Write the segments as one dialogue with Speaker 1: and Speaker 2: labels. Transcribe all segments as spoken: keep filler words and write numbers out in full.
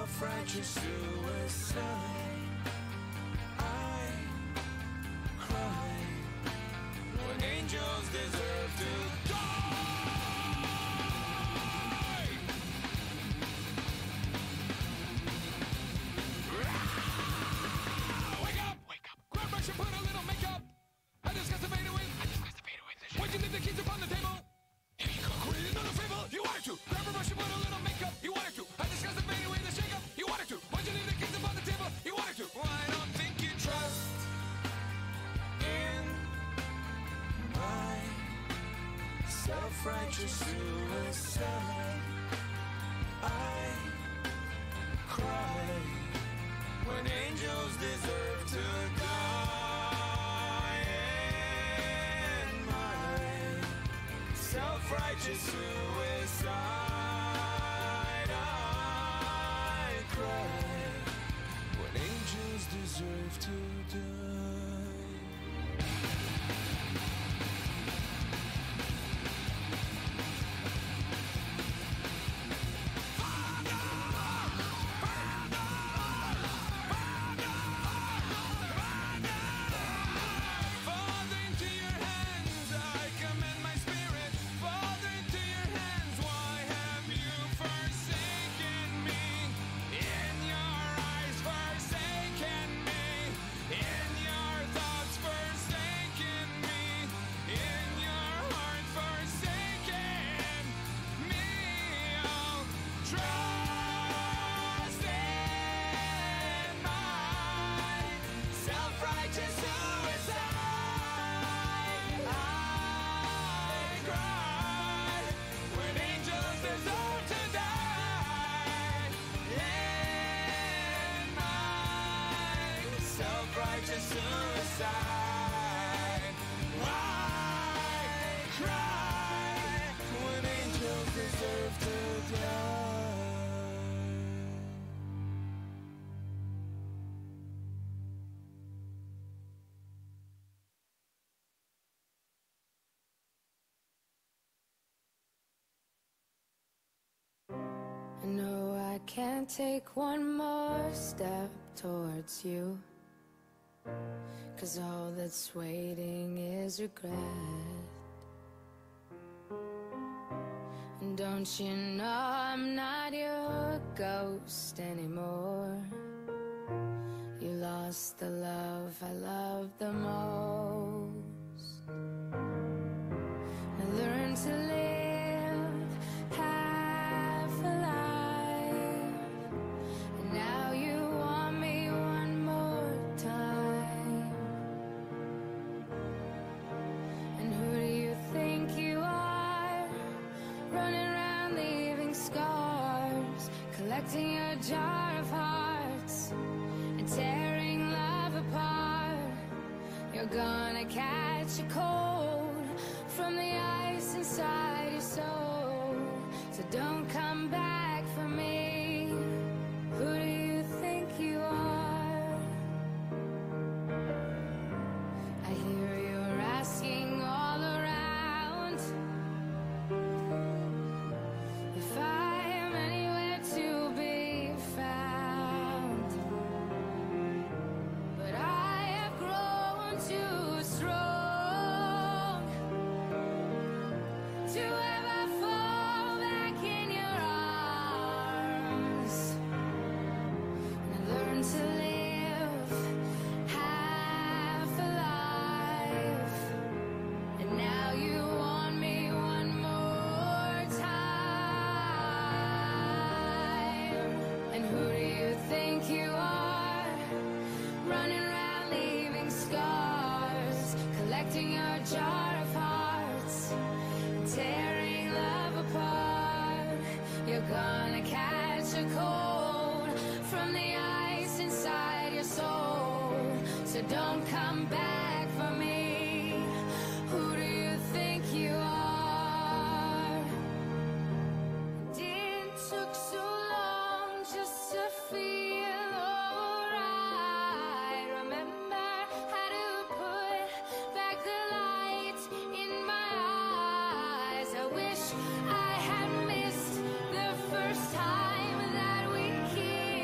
Speaker 1: self-righteous suicide. I cry when angels deserve to die. Wake up! Wake up! Grab brush and put a little makeup. I discuss the fade away. I discuss the fade away. Why'd you leave the keys upon the table? Here you go. Create another fable. You wanted to. Grab a brush and put a little makeup. You wanted to. I discuss the fade away, the shake up. You wanted to. Why'd you leave the keys upon the table? You wanted to. Well, I don't think you trust in my self-righteous suicide. I cry when angels deserve to die. In my self-righteous suicide, I cry when angels deserve to die. Father, into your hands I commend my spirit. Father, into your hands, why have you forsaken me? In your eyes, forsaken me. In your thoughts, forsaken me. In your heart, forsaken me. Oh, trust in my self-righteous suicide. I cry when angels deserve to die. In my self-righteous suicide, I cry when angels deserve to die.
Speaker 2: I know I can't take one more step towards you, 'cause all that's waiting is regret. And don't you know I'm not your ghost anymore? You lost the love I loved the most. I learned to live half alive, and now you want me one more time. And who do you think you are, running around leaving scars, collecting your jar of hearts and tearing love apart? You're gonna catch a cold from the ice inside your soul, so don't come back for me. Who do you think you are? I hear you're asking all around if I am anywhere to be found, but I have grown too strong to ever fall back in your arms. And I learned to live half alive, and now you want me one more time. And who do you think you are, running around leaving scars, collecting your jar of hearts, tearing love apart? You're gonna catch a cold from the ice inside your soul, so don't come back for me. Who do you think you are? It took so long just to feel alright. Remember how to put back the light in my eyes. I wish I had missed the first time that we kissed.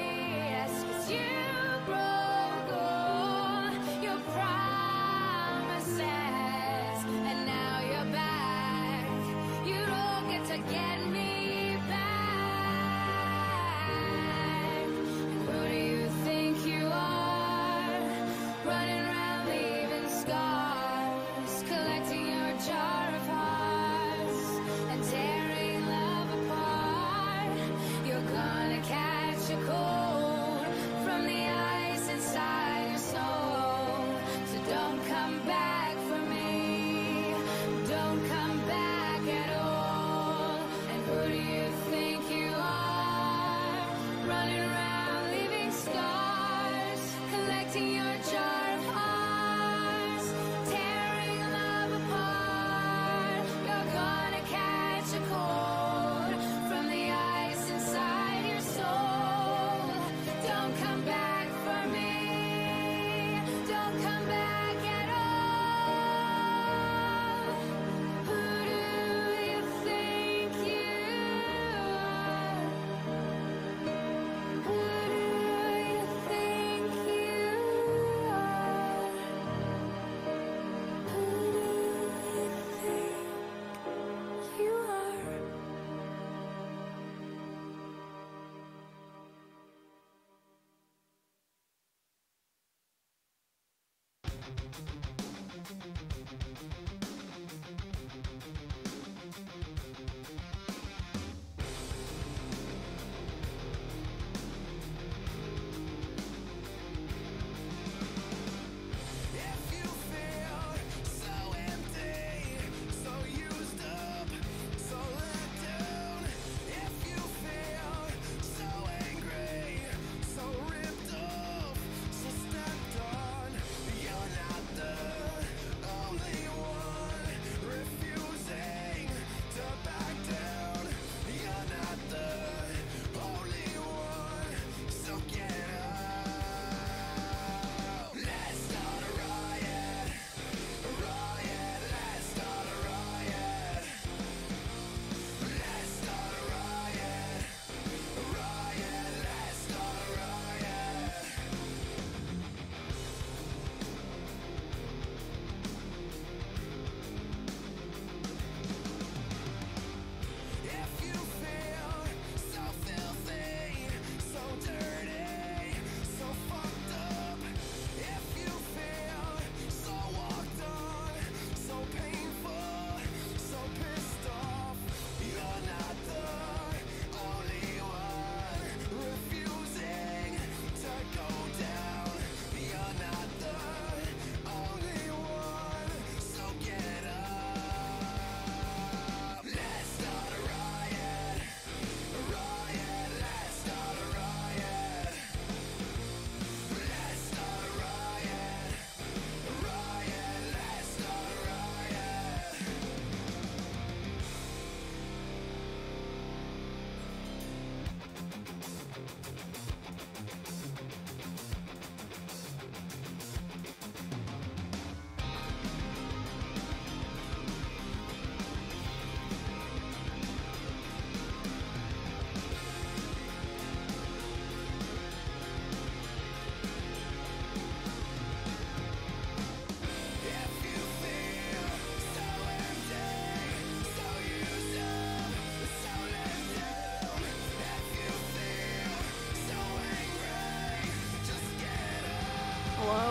Speaker 3: Hello?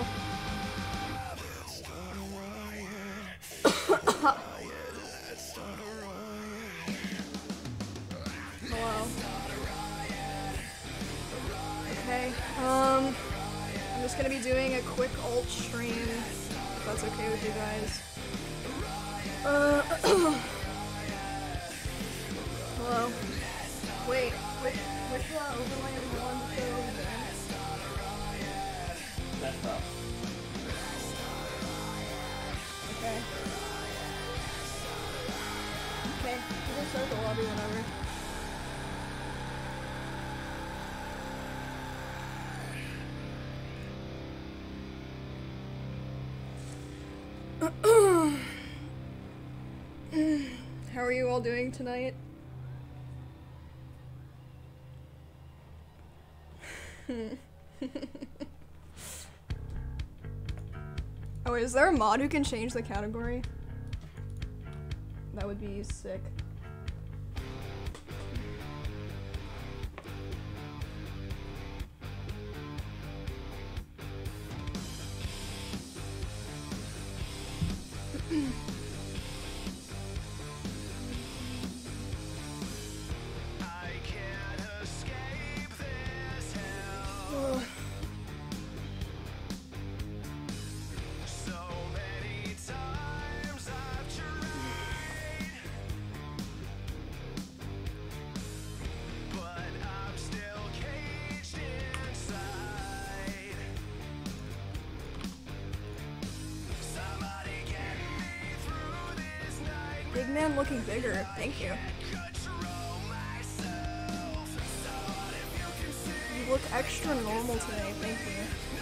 Speaker 3: Hello? Okay, um, I'm just gonna be doing a quick alt stream, if that's okay with you guys. Uh, hello? Wait, which, which uh, overlay is the one to show again?
Speaker 4: That's up.
Speaker 3: Okay. Okay, you can start the lobby whenever. How are you all doing tonight? Oh, is there a mod who can change the category? That would be sick.
Speaker 1: I can't escape this hell.
Speaker 3: Ugh.
Speaker 1: So many times I've tried, but I'm still caged inside. Somebody get me through this night.
Speaker 3: Big man looking bigger. Thank you.
Speaker 1: Control myself. So what if you can see?
Speaker 3: You look extra normal today. Thank you.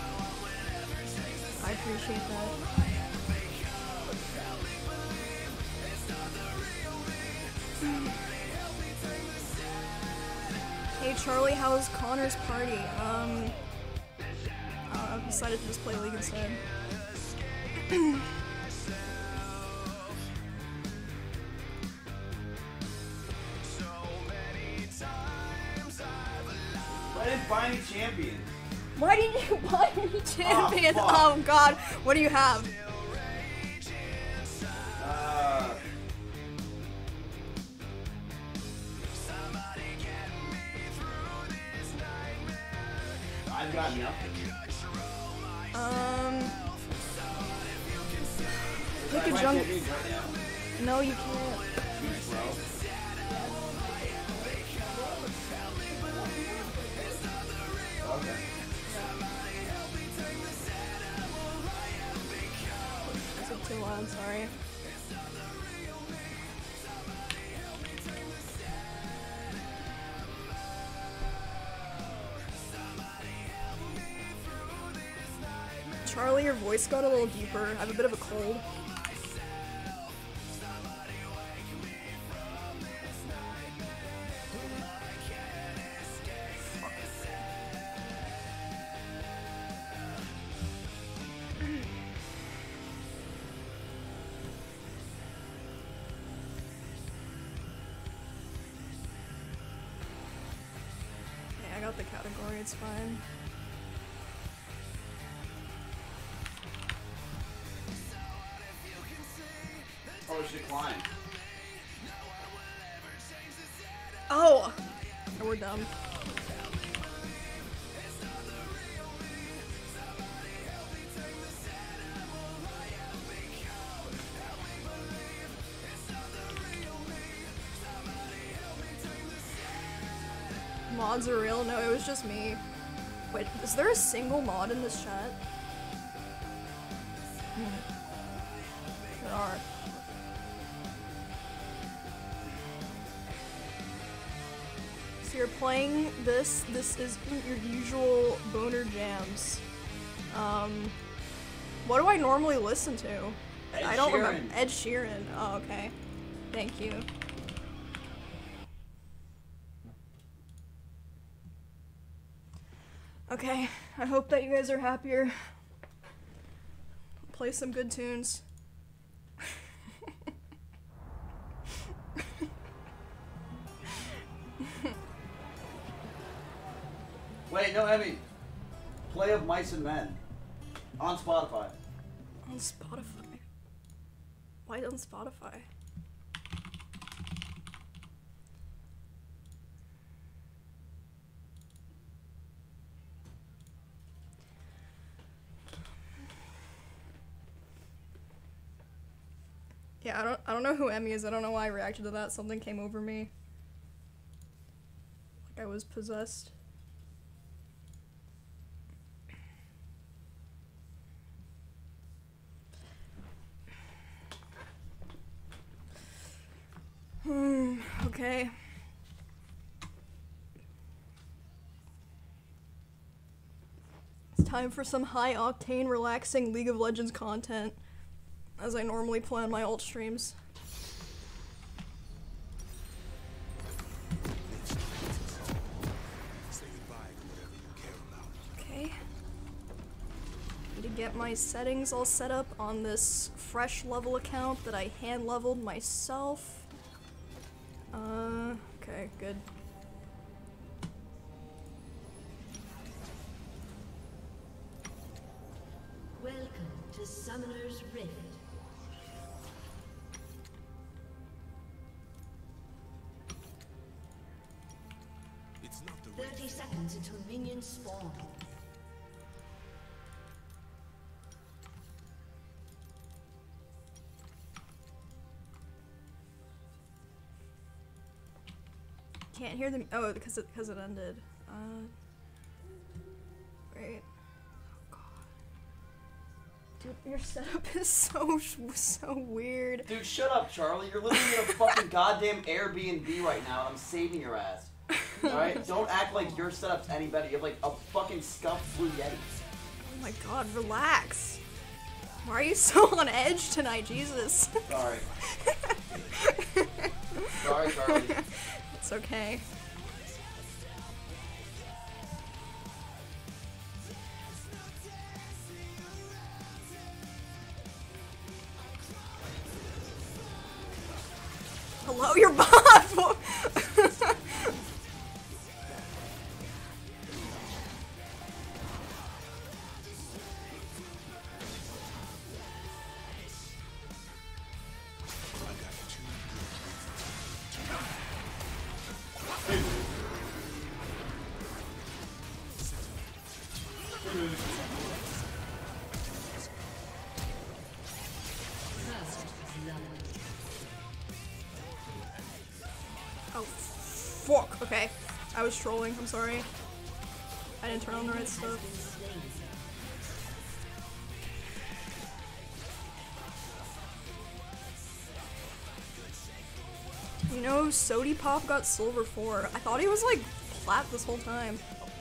Speaker 3: I appreciate that. Hey Charlie, how's Connor's party? Um, uh, I've decided to just play League instead.
Speaker 1: So many times I've
Speaker 4: I didn't buy any champions.
Speaker 3: Why did you buy me champion?
Speaker 4: fuck.
Speaker 3: Oh god, what do you have?
Speaker 4: Uh, I've got nothing.
Speaker 3: Um, pick
Speaker 4: I
Speaker 3: a
Speaker 4: might
Speaker 3: junk.
Speaker 4: get these right now.
Speaker 3: No, you can't.
Speaker 4: Jeez, bro. Okay.
Speaker 3: I said too loud, sorry. Charlie, your voice got a little deeper. I have a bit of a cold. Okay, I got the category, it's fine.
Speaker 4: Oh, it's declined.
Speaker 3: Oh! We're dumb. Mods are real? No, it was just me. Wait, is there a single mod in this chat? Hmm. There are. So you're playing this, this is your usual boner jams. Um, what do I normally listen to?
Speaker 4: Ed
Speaker 3: I don't
Speaker 4: Sheeran.
Speaker 3: remember. Ed Sheeran. Oh, okay. Thank you. Okay, I hope that you guys are happier. Play some good tunes.
Speaker 4: Wait, no, Emmy. Play of Mice and Men. On Spotify.
Speaker 3: On Spotify? Why on Spotify? Yeah, I don't I don't know who Emmy is. I don't know why I reacted to that. Something came over me. Like I was possessed. Hmm, okay. It's time for some high octane, relaxing League of Legends content, as I normally plan my alt streams. Okay. Need to get my settings all set up on this fresh level account that I hand leveled myself. Uh, okay, good.
Speaker 5: Welcome to Summoner's Rift.
Speaker 1: It's not the
Speaker 5: thirty seconds until minions spawn.
Speaker 3: Can't hear them. Oh, because it because it ended. Uh, wait. Oh god. Dude, your setup is so so weird.
Speaker 4: Dude, shut up, Charlie. You're living in a fucking goddamn Airbnb right now, and I'm saving your ass. Alright? Don't act like your setup's any better. You have like a fucking scuffed Blue Yeti.
Speaker 3: Oh my god, relax. Why are you so on edge tonight, Jesus?
Speaker 4: Sorry. Sorry, Charlie.
Speaker 3: It's okay. Hello, your bot! Oh, fuck. Okay. I was trolling. I'm sorry. I didn't turn on the right stuff. You know, Sody Pop got silver four. I thought he was like plat this whole time.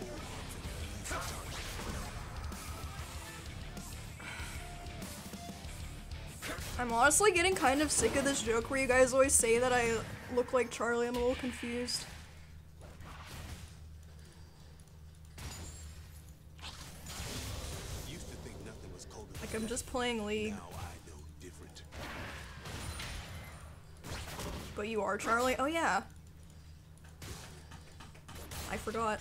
Speaker 3: I'm honestly getting kind of sick of this joke where you guys always say that I look like Charlie. I'm a little confused.
Speaker 6: Used to think nothing was colder than
Speaker 3: Like, I'm just playing League.
Speaker 6: now I know different.
Speaker 3: But you are Charlie? Oh yeah. I forgot.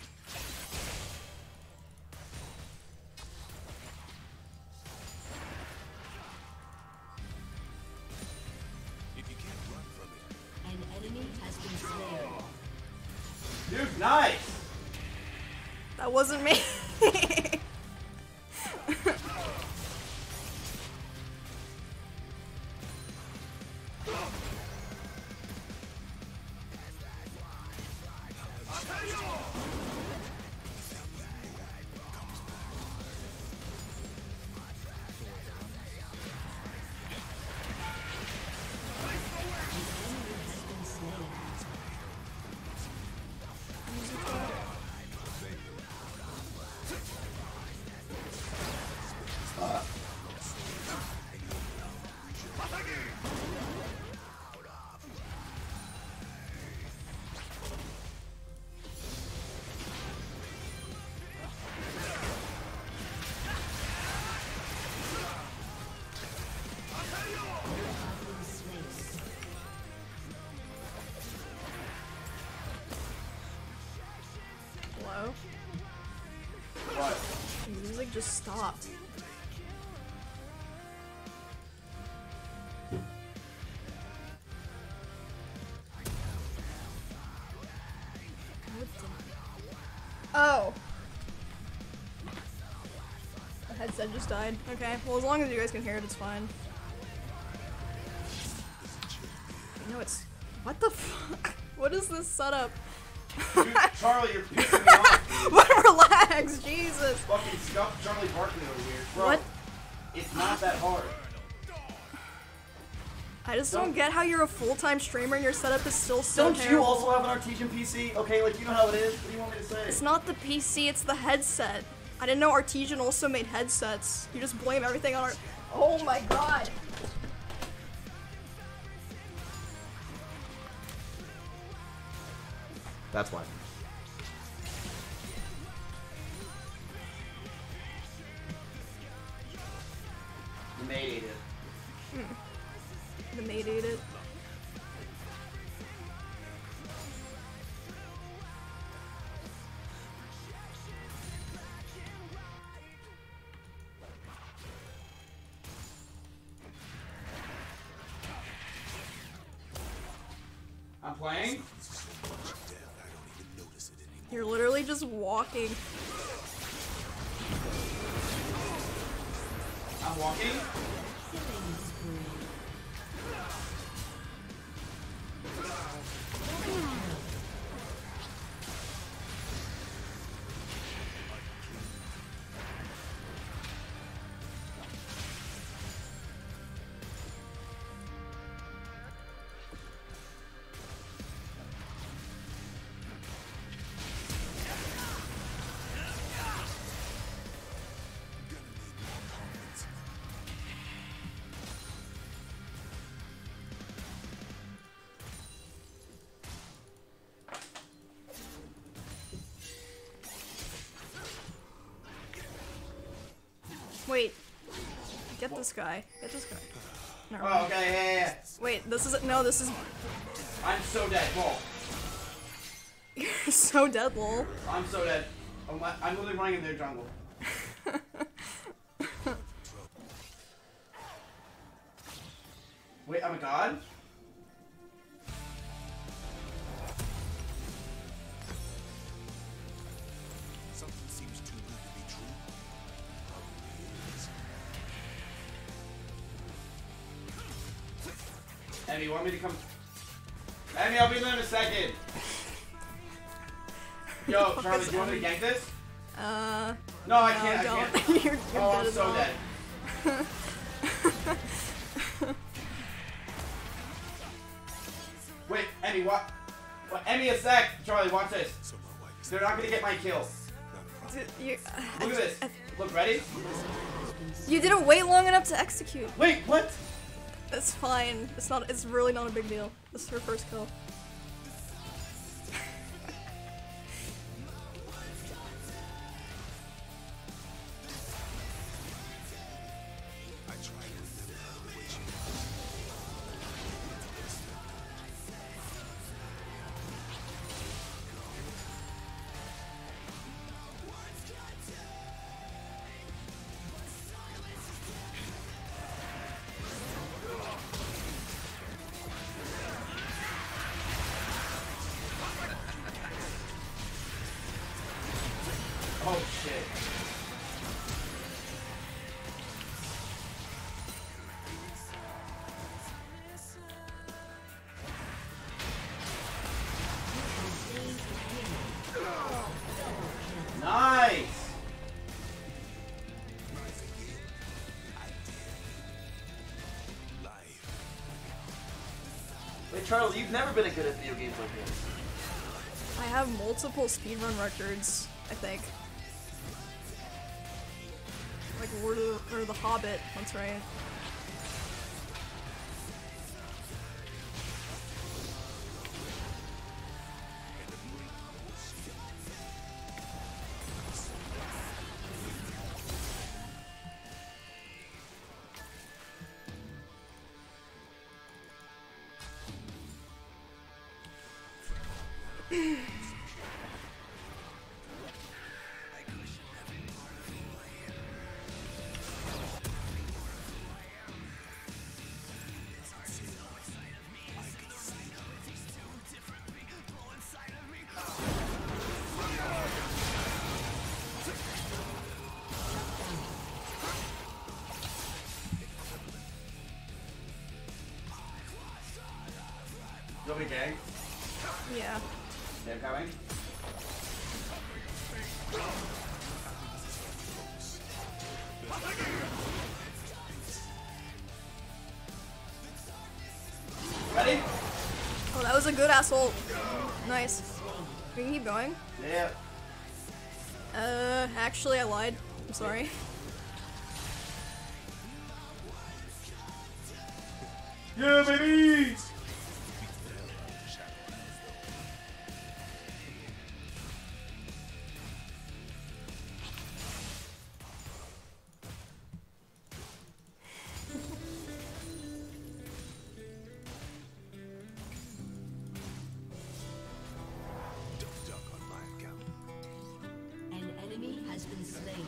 Speaker 6: If you can't run from it,
Speaker 5: An enemy has been slain.
Speaker 4: Dude, nice!
Speaker 3: That wasn't me. Hello?
Speaker 4: What?
Speaker 3: The music just stopped. What the- Oh. The headset just died. Okay, well as long as you guys can hear it, it's fine. You know it's... What the fuck? What is this setup?
Speaker 4: Dude, Charlie, you're pissing me off, dude.
Speaker 3: But relax, Jesus.
Speaker 4: Fucking scuff Charlie barking over here. Bro,
Speaker 3: What?
Speaker 4: it's not that hard.
Speaker 3: I just don't
Speaker 4: Don't-
Speaker 3: get how you're a full-time streamer and your setup is still so
Speaker 4: Don't
Speaker 3: terrible.
Speaker 4: you also have an Artesian P C? Okay, like, you know how it is? What do you want me to say?
Speaker 3: It's not the P C, it's the headset. I didn't know Artesian also made headsets. You just blame everything on Art- Oh my god!
Speaker 4: That's why. You made it.
Speaker 3: The maid ate it.
Speaker 4: I'm playing?
Speaker 6: so much death I don't even notice it anymore.
Speaker 3: You're literally just walking.
Speaker 4: I'm walking?
Speaker 5: Killing spree.
Speaker 3: Wait. Get this guy. Get this guy. Never
Speaker 4: Oh,
Speaker 3: mind.
Speaker 4: okay, yeah, yeah,
Speaker 3: Wait, this is- no, this is-
Speaker 4: yeah. I'm so dead. Whoa.
Speaker 3: You're so dead, lol.
Speaker 4: I'm so dead. I'm, li- I'm literally running in their jungle. Wait, I'm a god?
Speaker 6: Something seems too good to be true.
Speaker 4: Emmy, you want me to come? Emmy, I'll be there in a second. Yo,
Speaker 3: fuck
Speaker 4: Charlie,
Speaker 3: is
Speaker 4: do you want me to
Speaker 3: Emmy?
Speaker 4: gank this?
Speaker 3: Uh,
Speaker 4: No, I
Speaker 3: no,
Speaker 4: can't. I
Speaker 3: don't.
Speaker 4: can't.
Speaker 3: you're, you're
Speaker 4: Oh,
Speaker 3: dead
Speaker 4: I'm
Speaker 3: as
Speaker 4: so
Speaker 3: well.
Speaker 4: dead. Wait, Emmy, what? What? Emmy, a sec. Charlie, watch this.
Speaker 6: So my wife is
Speaker 4: They're not gonna get my kill.
Speaker 6: not a problem.
Speaker 3: Dude, you,
Speaker 4: Look at this. Look, ready?
Speaker 3: you didn't wait long enough to execute.
Speaker 4: Wait, what?
Speaker 3: It's fine. It's not. It's really not a big deal. This is her first kill.
Speaker 6: I try to remember the way she
Speaker 4: Oh shit. Nice.
Speaker 6: life.
Speaker 4: Wait, Charlie, you've never been good at video games like this.
Speaker 3: I have multiple speedrun records. I think. Like Lord of the, or The Hobbit. That's right.
Speaker 4: You want me to gang?
Speaker 3: Yeah.
Speaker 4: They're coming. Ready?
Speaker 3: Oh, that was a good ass ult. Nice. We can keep going.
Speaker 4: Yeah.
Speaker 3: Uh, actually, I lied. I'm sorry.
Speaker 4: Yeah, baby!
Speaker 6: Don't duck on my account.
Speaker 5: An enemy has been slain.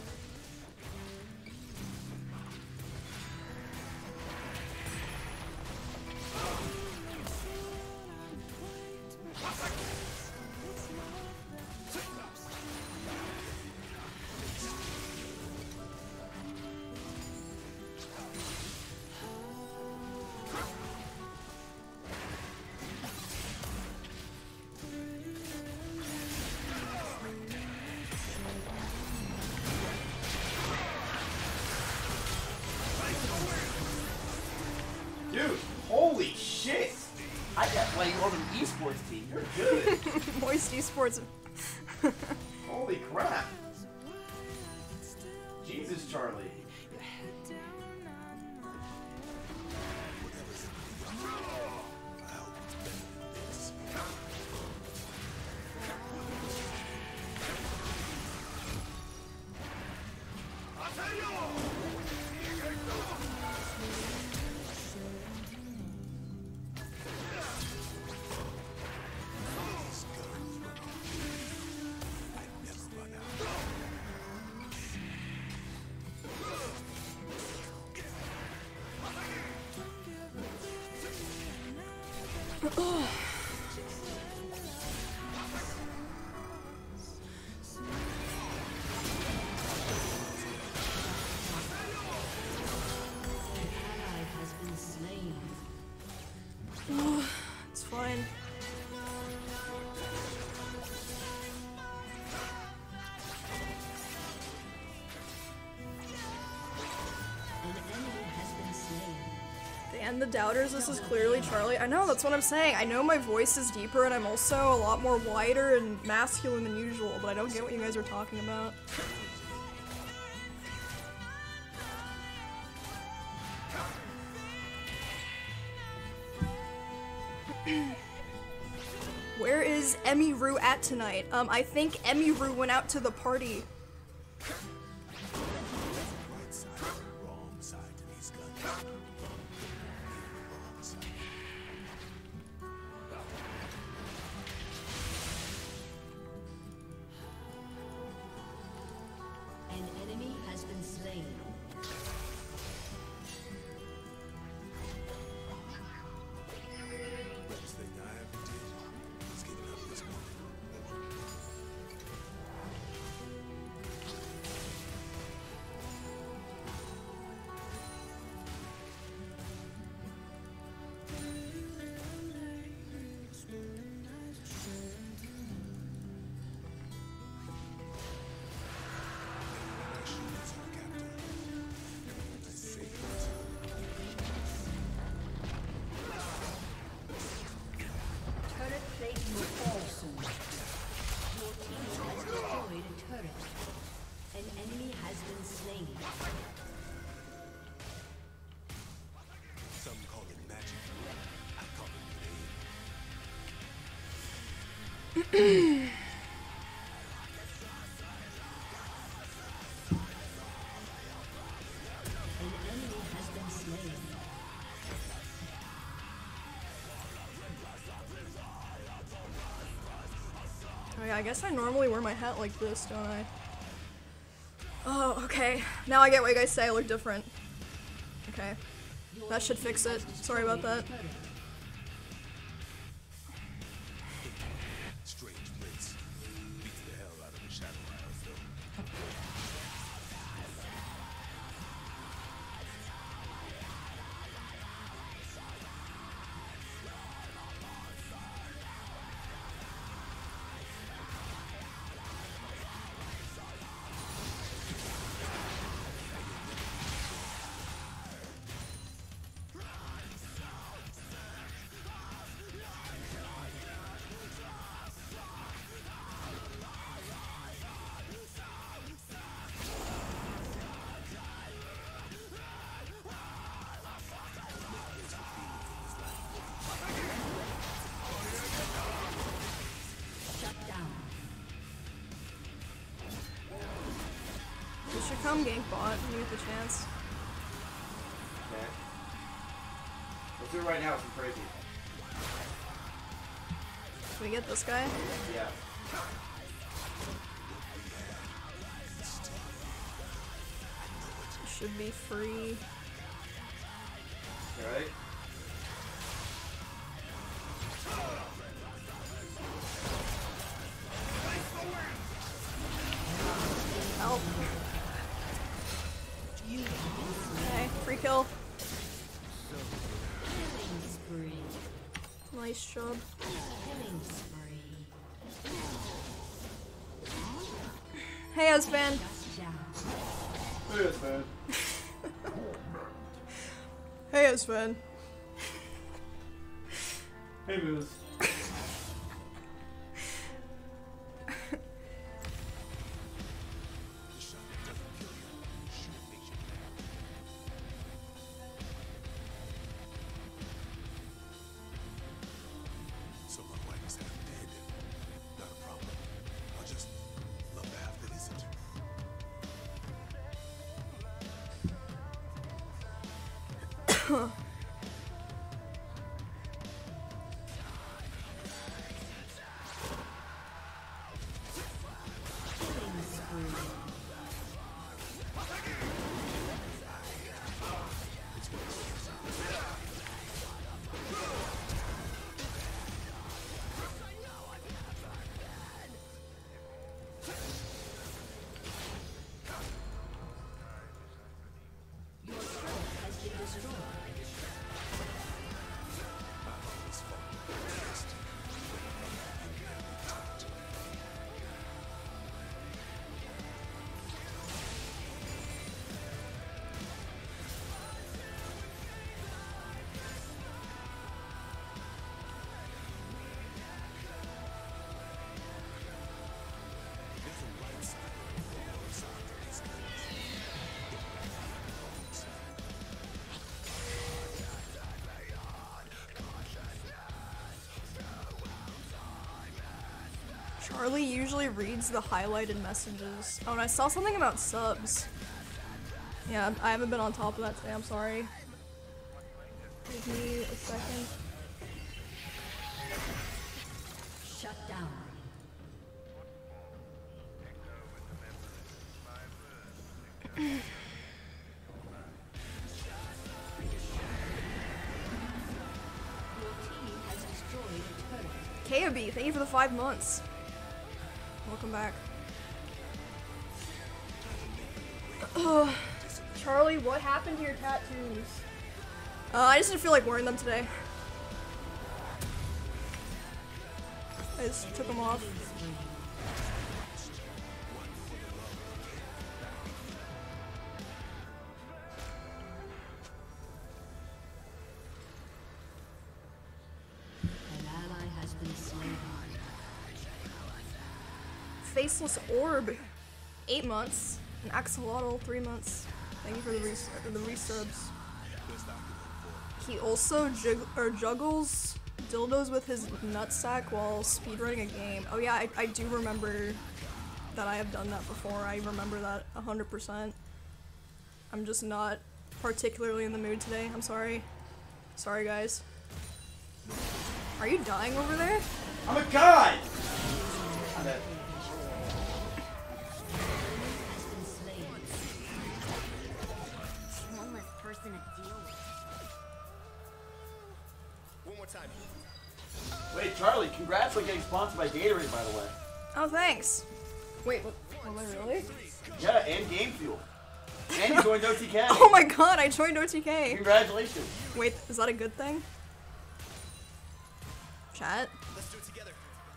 Speaker 4: Dude, holy shit! I got play on an esports team. You're good.
Speaker 3: Moist Esports.
Speaker 4: Holy crap. Jesus, Charlie.
Speaker 6: I hope it's better than this. These guns run on. I never run out.
Speaker 5: An ally has been slain.
Speaker 3: And the doubters, this is clearly Charlie. I know, that's what I'm saying. I know my voice is deeper and I'm also a lot more wider and masculine than usual, but I don't get what you guys are talking about. Where is Emiru at tonight? Um, I think Emiru went out to the party.
Speaker 6: Right side, wrong side to these guns. Wrong side.
Speaker 5: An enemy has been slain.
Speaker 6: Best thing I ever did was giving up this one. Shields are captive. I saved it.
Speaker 5: Turret plate will fall soon. Your team has destroyed a turret. An enemy has been slain.
Speaker 6: Some call it magic. I call it pain.
Speaker 5: An enemy has been slain.
Speaker 3: Oh yeah, I guess I normally wear my hat like this, don't I? Oh, okay. Now I get what you guys say, I look different. Okay. That should fix it. Sorry about that.
Speaker 6: Strange place. Beats the hell out of the Shadow Isles, though.
Speaker 5: Shut down.
Speaker 3: You should come gank bot when you get the chance.
Speaker 4: Okay. Let's do it right now. It's crazy.
Speaker 3: Can we get this guy?
Speaker 4: Yeah.
Speaker 3: Should be free.
Speaker 4: Alright.
Speaker 3: Help. Okay, free kill.
Speaker 5: Killing spree.
Speaker 3: Nice job.
Speaker 5: Killing spree.
Speaker 3: Hey, Espan.
Speaker 5: Shut down.
Speaker 4: Yes, man.
Speaker 3: Hey, Espan.
Speaker 4: Hey, Moose.
Speaker 6: The shot that doesn't kill you, sure makes you mad. So my wife is half dead. Not a problem. I'll just love the half that isn't.
Speaker 5: Killing spree. Your turret has been destroyed.
Speaker 3: Charlie usually reads the highlighted messages. Oh, and I saw something about subs. Yeah, I haven't been on top of that today, I'm sorry. Give me a second.
Speaker 5: Shut down. Your team has destroyed a turret.
Speaker 3: K O B, thank you for the five months. Welcome back. Ugh. Charlie, what happened to your tattoos? Uh, I just didn't feel like wearing them today. I just took them off.
Speaker 5: An ally has been slain.
Speaker 3: Faceless Orb, eight months. And Axolotl, three months. Thank you for the, res the resubs. He also jug or juggles dildos with his nutsack while speedrunning a game. Oh yeah, I, I do remember that I have done that before. I remember that one hundred percent. I'm just not particularly in the mood today. I'm sorry. Sorry, guys. Are you dying over there?
Speaker 4: I'm a god! I'm dead.
Speaker 5: Has been slain.
Speaker 7: One less person to deal with.
Speaker 6: One more time.
Speaker 4: Wait, Charlie, congrats on getting sponsored by Gatorade, by the way.
Speaker 3: Oh, thanks. Wait, what? Was I really?
Speaker 4: Yeah, and Game Fuel. And you joined O T K.
Speaker 3: Oh my god, I joined O T K.
Speaker 4: Congratulations.
Speaker 3: Wait, is that a good thing? Chat?
Speaker 6: Let's do it together.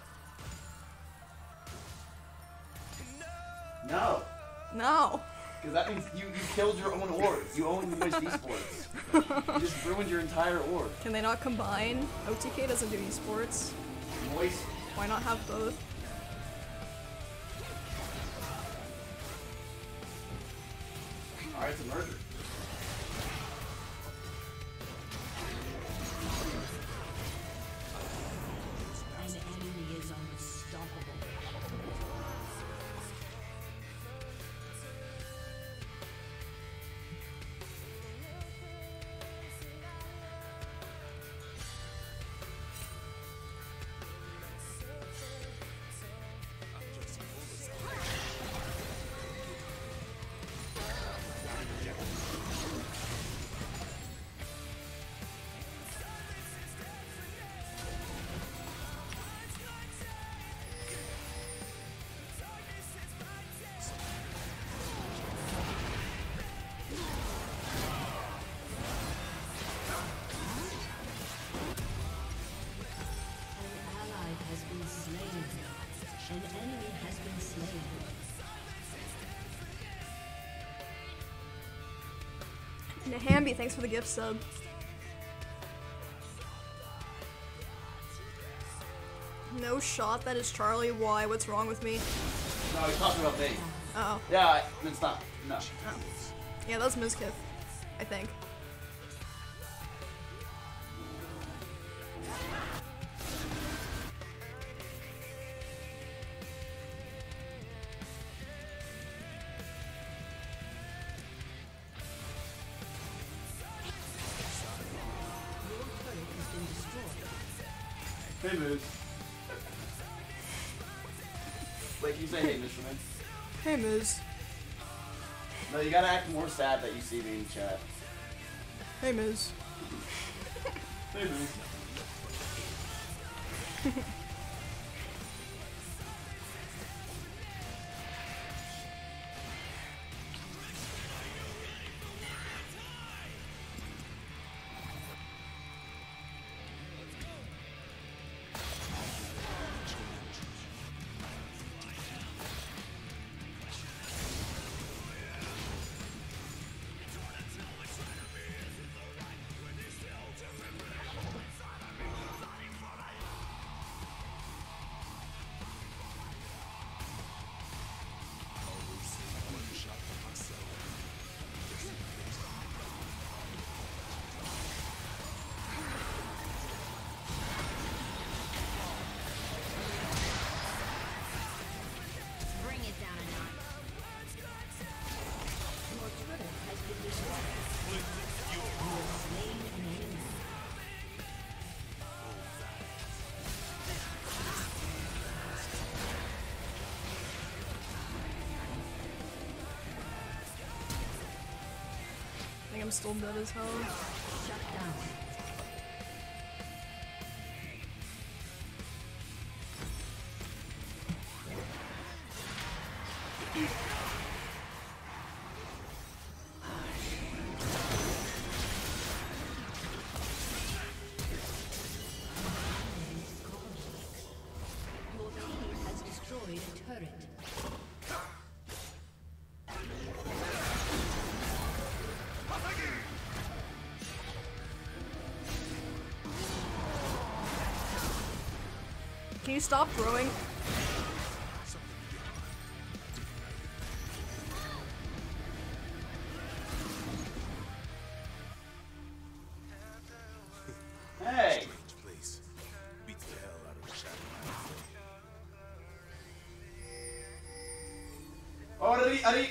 Speaker 4: No.
Speaker 3: No.
Speaker 4: Because that means you, you killed your own org. You own Moist Esports. You just ruined your entire org.
Speaker 3: Can they not combine? O T K doesn't do esports.
Speaker 4: Moist.
Speaker 3: Why not have both?
Speaker 4: Alright, it's a merger.
Speaker 5: An enemy is unstoppable. An ally has been slain. An enemy has been slain.
Speaker 3: Nahambi, thanks for the gift sub. No shot, that is Charlie. Why? What's wrong with me?
Speaker 4: No, he's talking about me.
Speaker 3: Oh.
Speaker 4: Yeah, I- it's not. No.
Speaker 3: Oh. Yeah, that's Mizkif, I think.
Speaker 5: Your turret has been destroyed.
Speaker 4: Hey, Moose. Wait, can you say hey, Mister Man?
Speaker 3: Hey, Miz.
Speaker 4: No, you gotta act more sad that you see me in chat.
Speaker 3: Hey, Miz.
Speaker 4: Hey, Moose.
Speaker 3: I'm still dead as hell.
Speaker 5: Shut down. Your team has destroyed a turret.
Speaker 3: Can you stop throwing?
Speaker 4: Hey!
Speaker 6: Strange place. Beats the hell out of the shadow.
Speaker 4: Oh, Ari, Ari!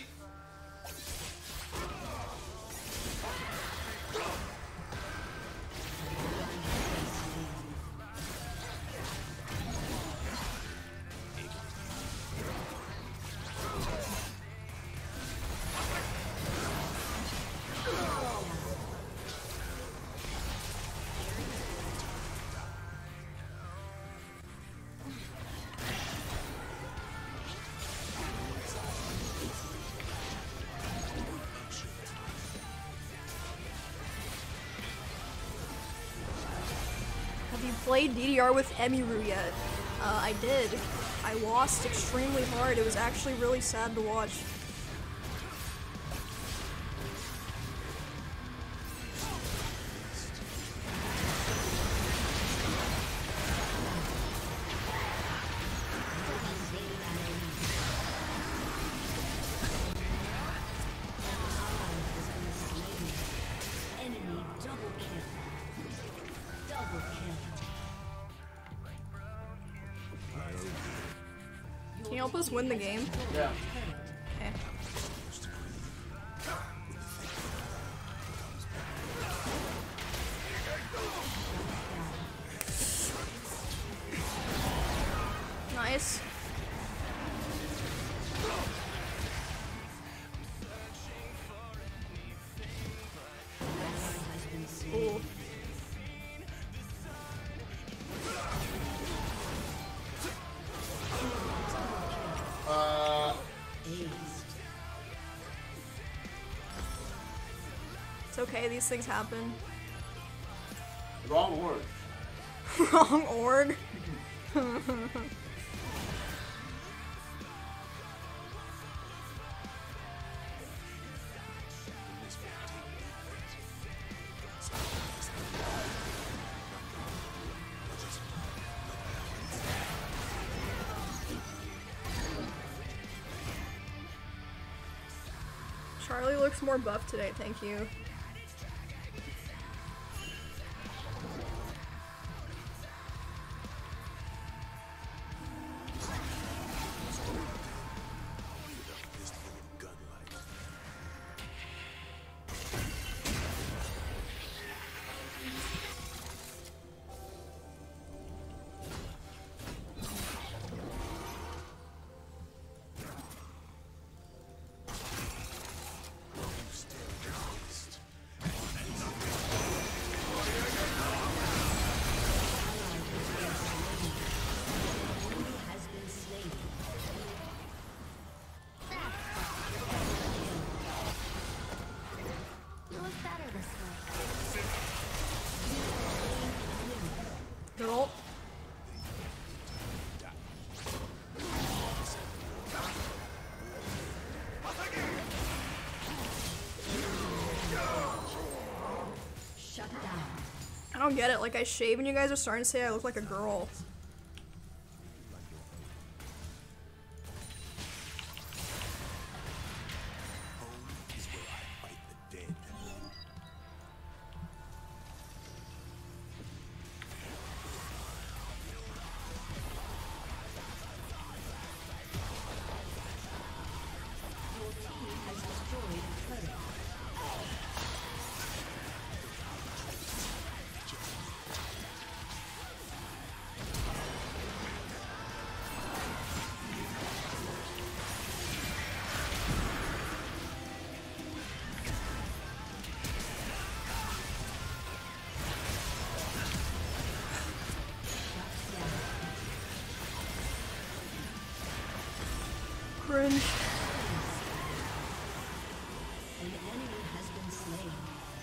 Speaker 3: Have you played D D R with Emiru yet? Uh, I did. I lost extremely hard. It was actually really sad to watch.
Speaker 5: Enemy double kill. Double kill.
Speaker 3: Can you help us win the game?
Speaker 4: Yeah.
Speaker 3: Okay. Nice. Ooh.
Speaker 4: Uh,
Speaker 3: It's okay, these things happen.
Speaker 4: wrong word.
Speaker 3: Wrong org. Charlie looks more buff today, thank you.
Speaker 7: It was better this way.
Speaker 3: Good ult.
Speaker 5: Shut down.
Speaker 3: I don't get it, like I shave and you guys are starting to say I look like a girl.
Speaker 6: Home is where I fight the dead.
Speaker 5: Your team has destroyed a turret.
Speaker 3: challenge.
Speaker 5: An enemy has been slain.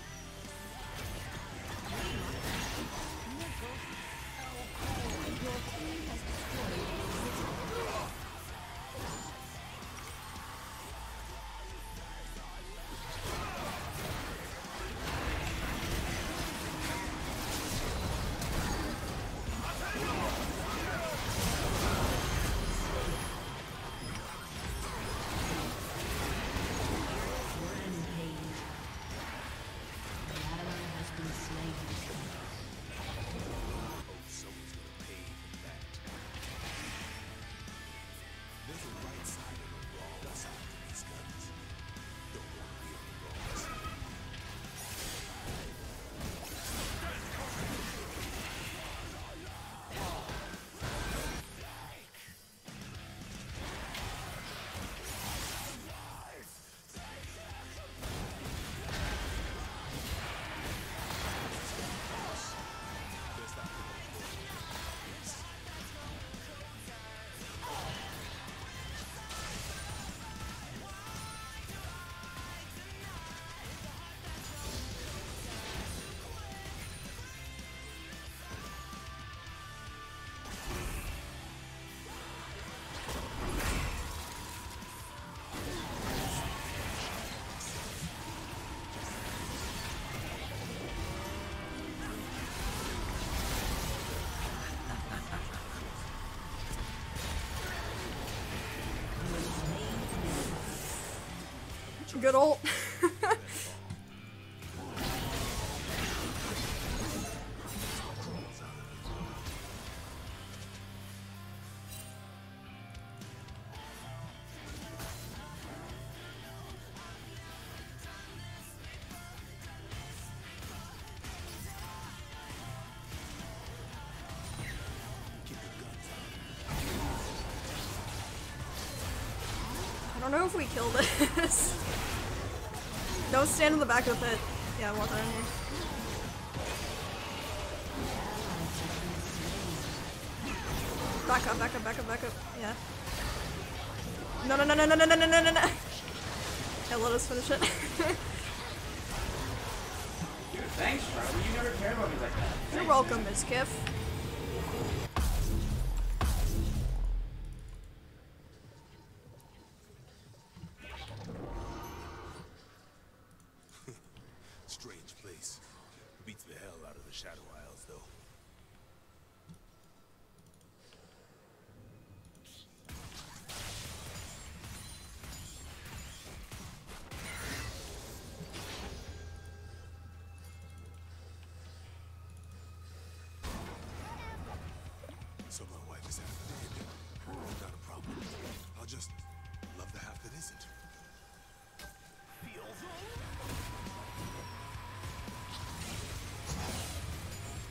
Speaker 6: Someone's gonna pay for that. There's a right side and a wrong side to these guns. Don't want to be on the wrong side. There's that yes.
Speaker 3: Good ult. I don't know if we killed this. Don't stand in the back of the pit. Yeah, I want that in here. Back up, back up, back up, back up. Yeah. No, no, no, no, no, no, no, no, no, no. Yeah, let us finish it.
Speaker 4: Dude, thanks, Trevor. You never cared about me like that.
Speaker 3: You're
Speaker 4: Thanks,
Speaker 3: welcome,
Speaker 4: man.
Speaker 3: Miss Kiff.
Speaker 6: Strange place. Beats the hell out of the Shadow Isles, though. So my wife is half dead. Not a problem. I'll just love the half that isn't. Feel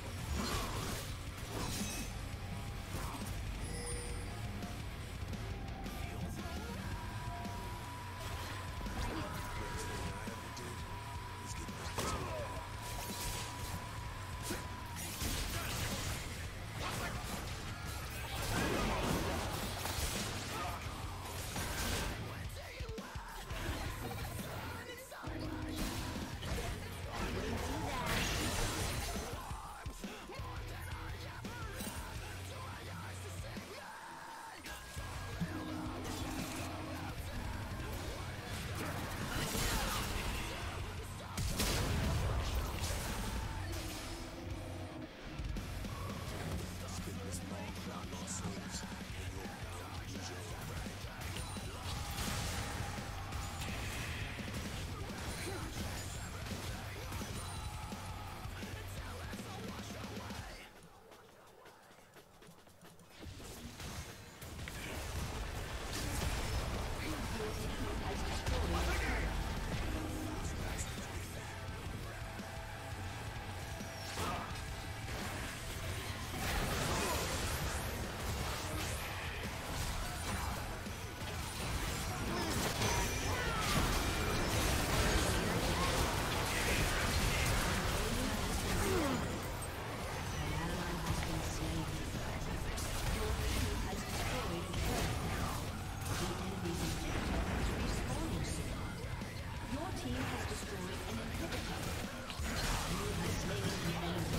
Speaker 5: destroyed an inhibitor. You have slain the enemy.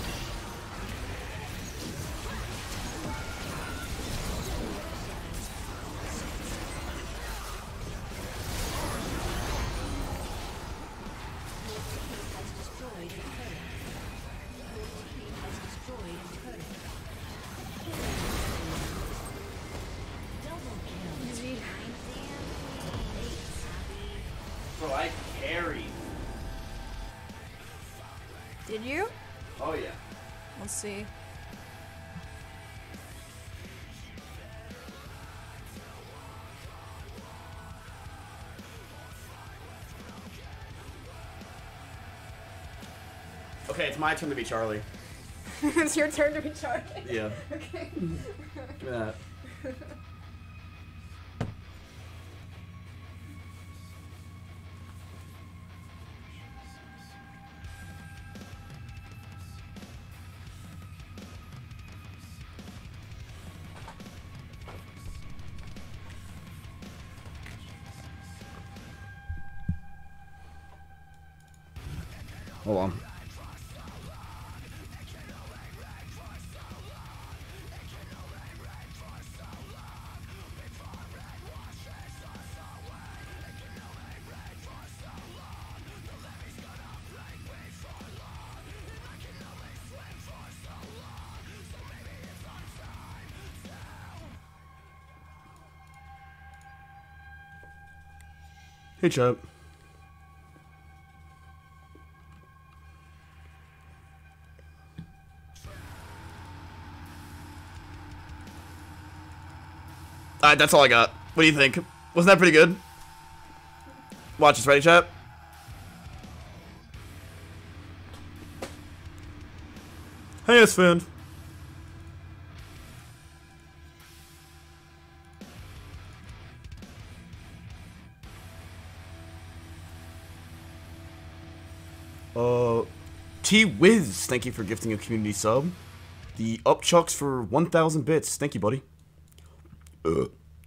Speaker 5: Your team has destroyed a turret. Your team has destroyed a turret. Double kill.
Speaker 3: Easy.
Speaker 4: Bro, I carried.
Speaker 3: Did you?
Speaker 4: Oh yeah.
Speaker 3: Let's see.
Speaker 4: Okay, it's my turn to be Charlie.
Speaker 3: It's your turn to be Charlie.
Speaker 4: Yeah.
Speaker 3: Okay.
Speaker 4: Give me that. Hold on. Hey, Chub. Alright, that's all I got. What do you think? Wasn't that pretty good? Watch this, ready, chat? Hey, Sven. Uh, T-Wiz, thank you for gifting a community sub. The Upchucks for one thousand bits. Thank you, buddy. Uh,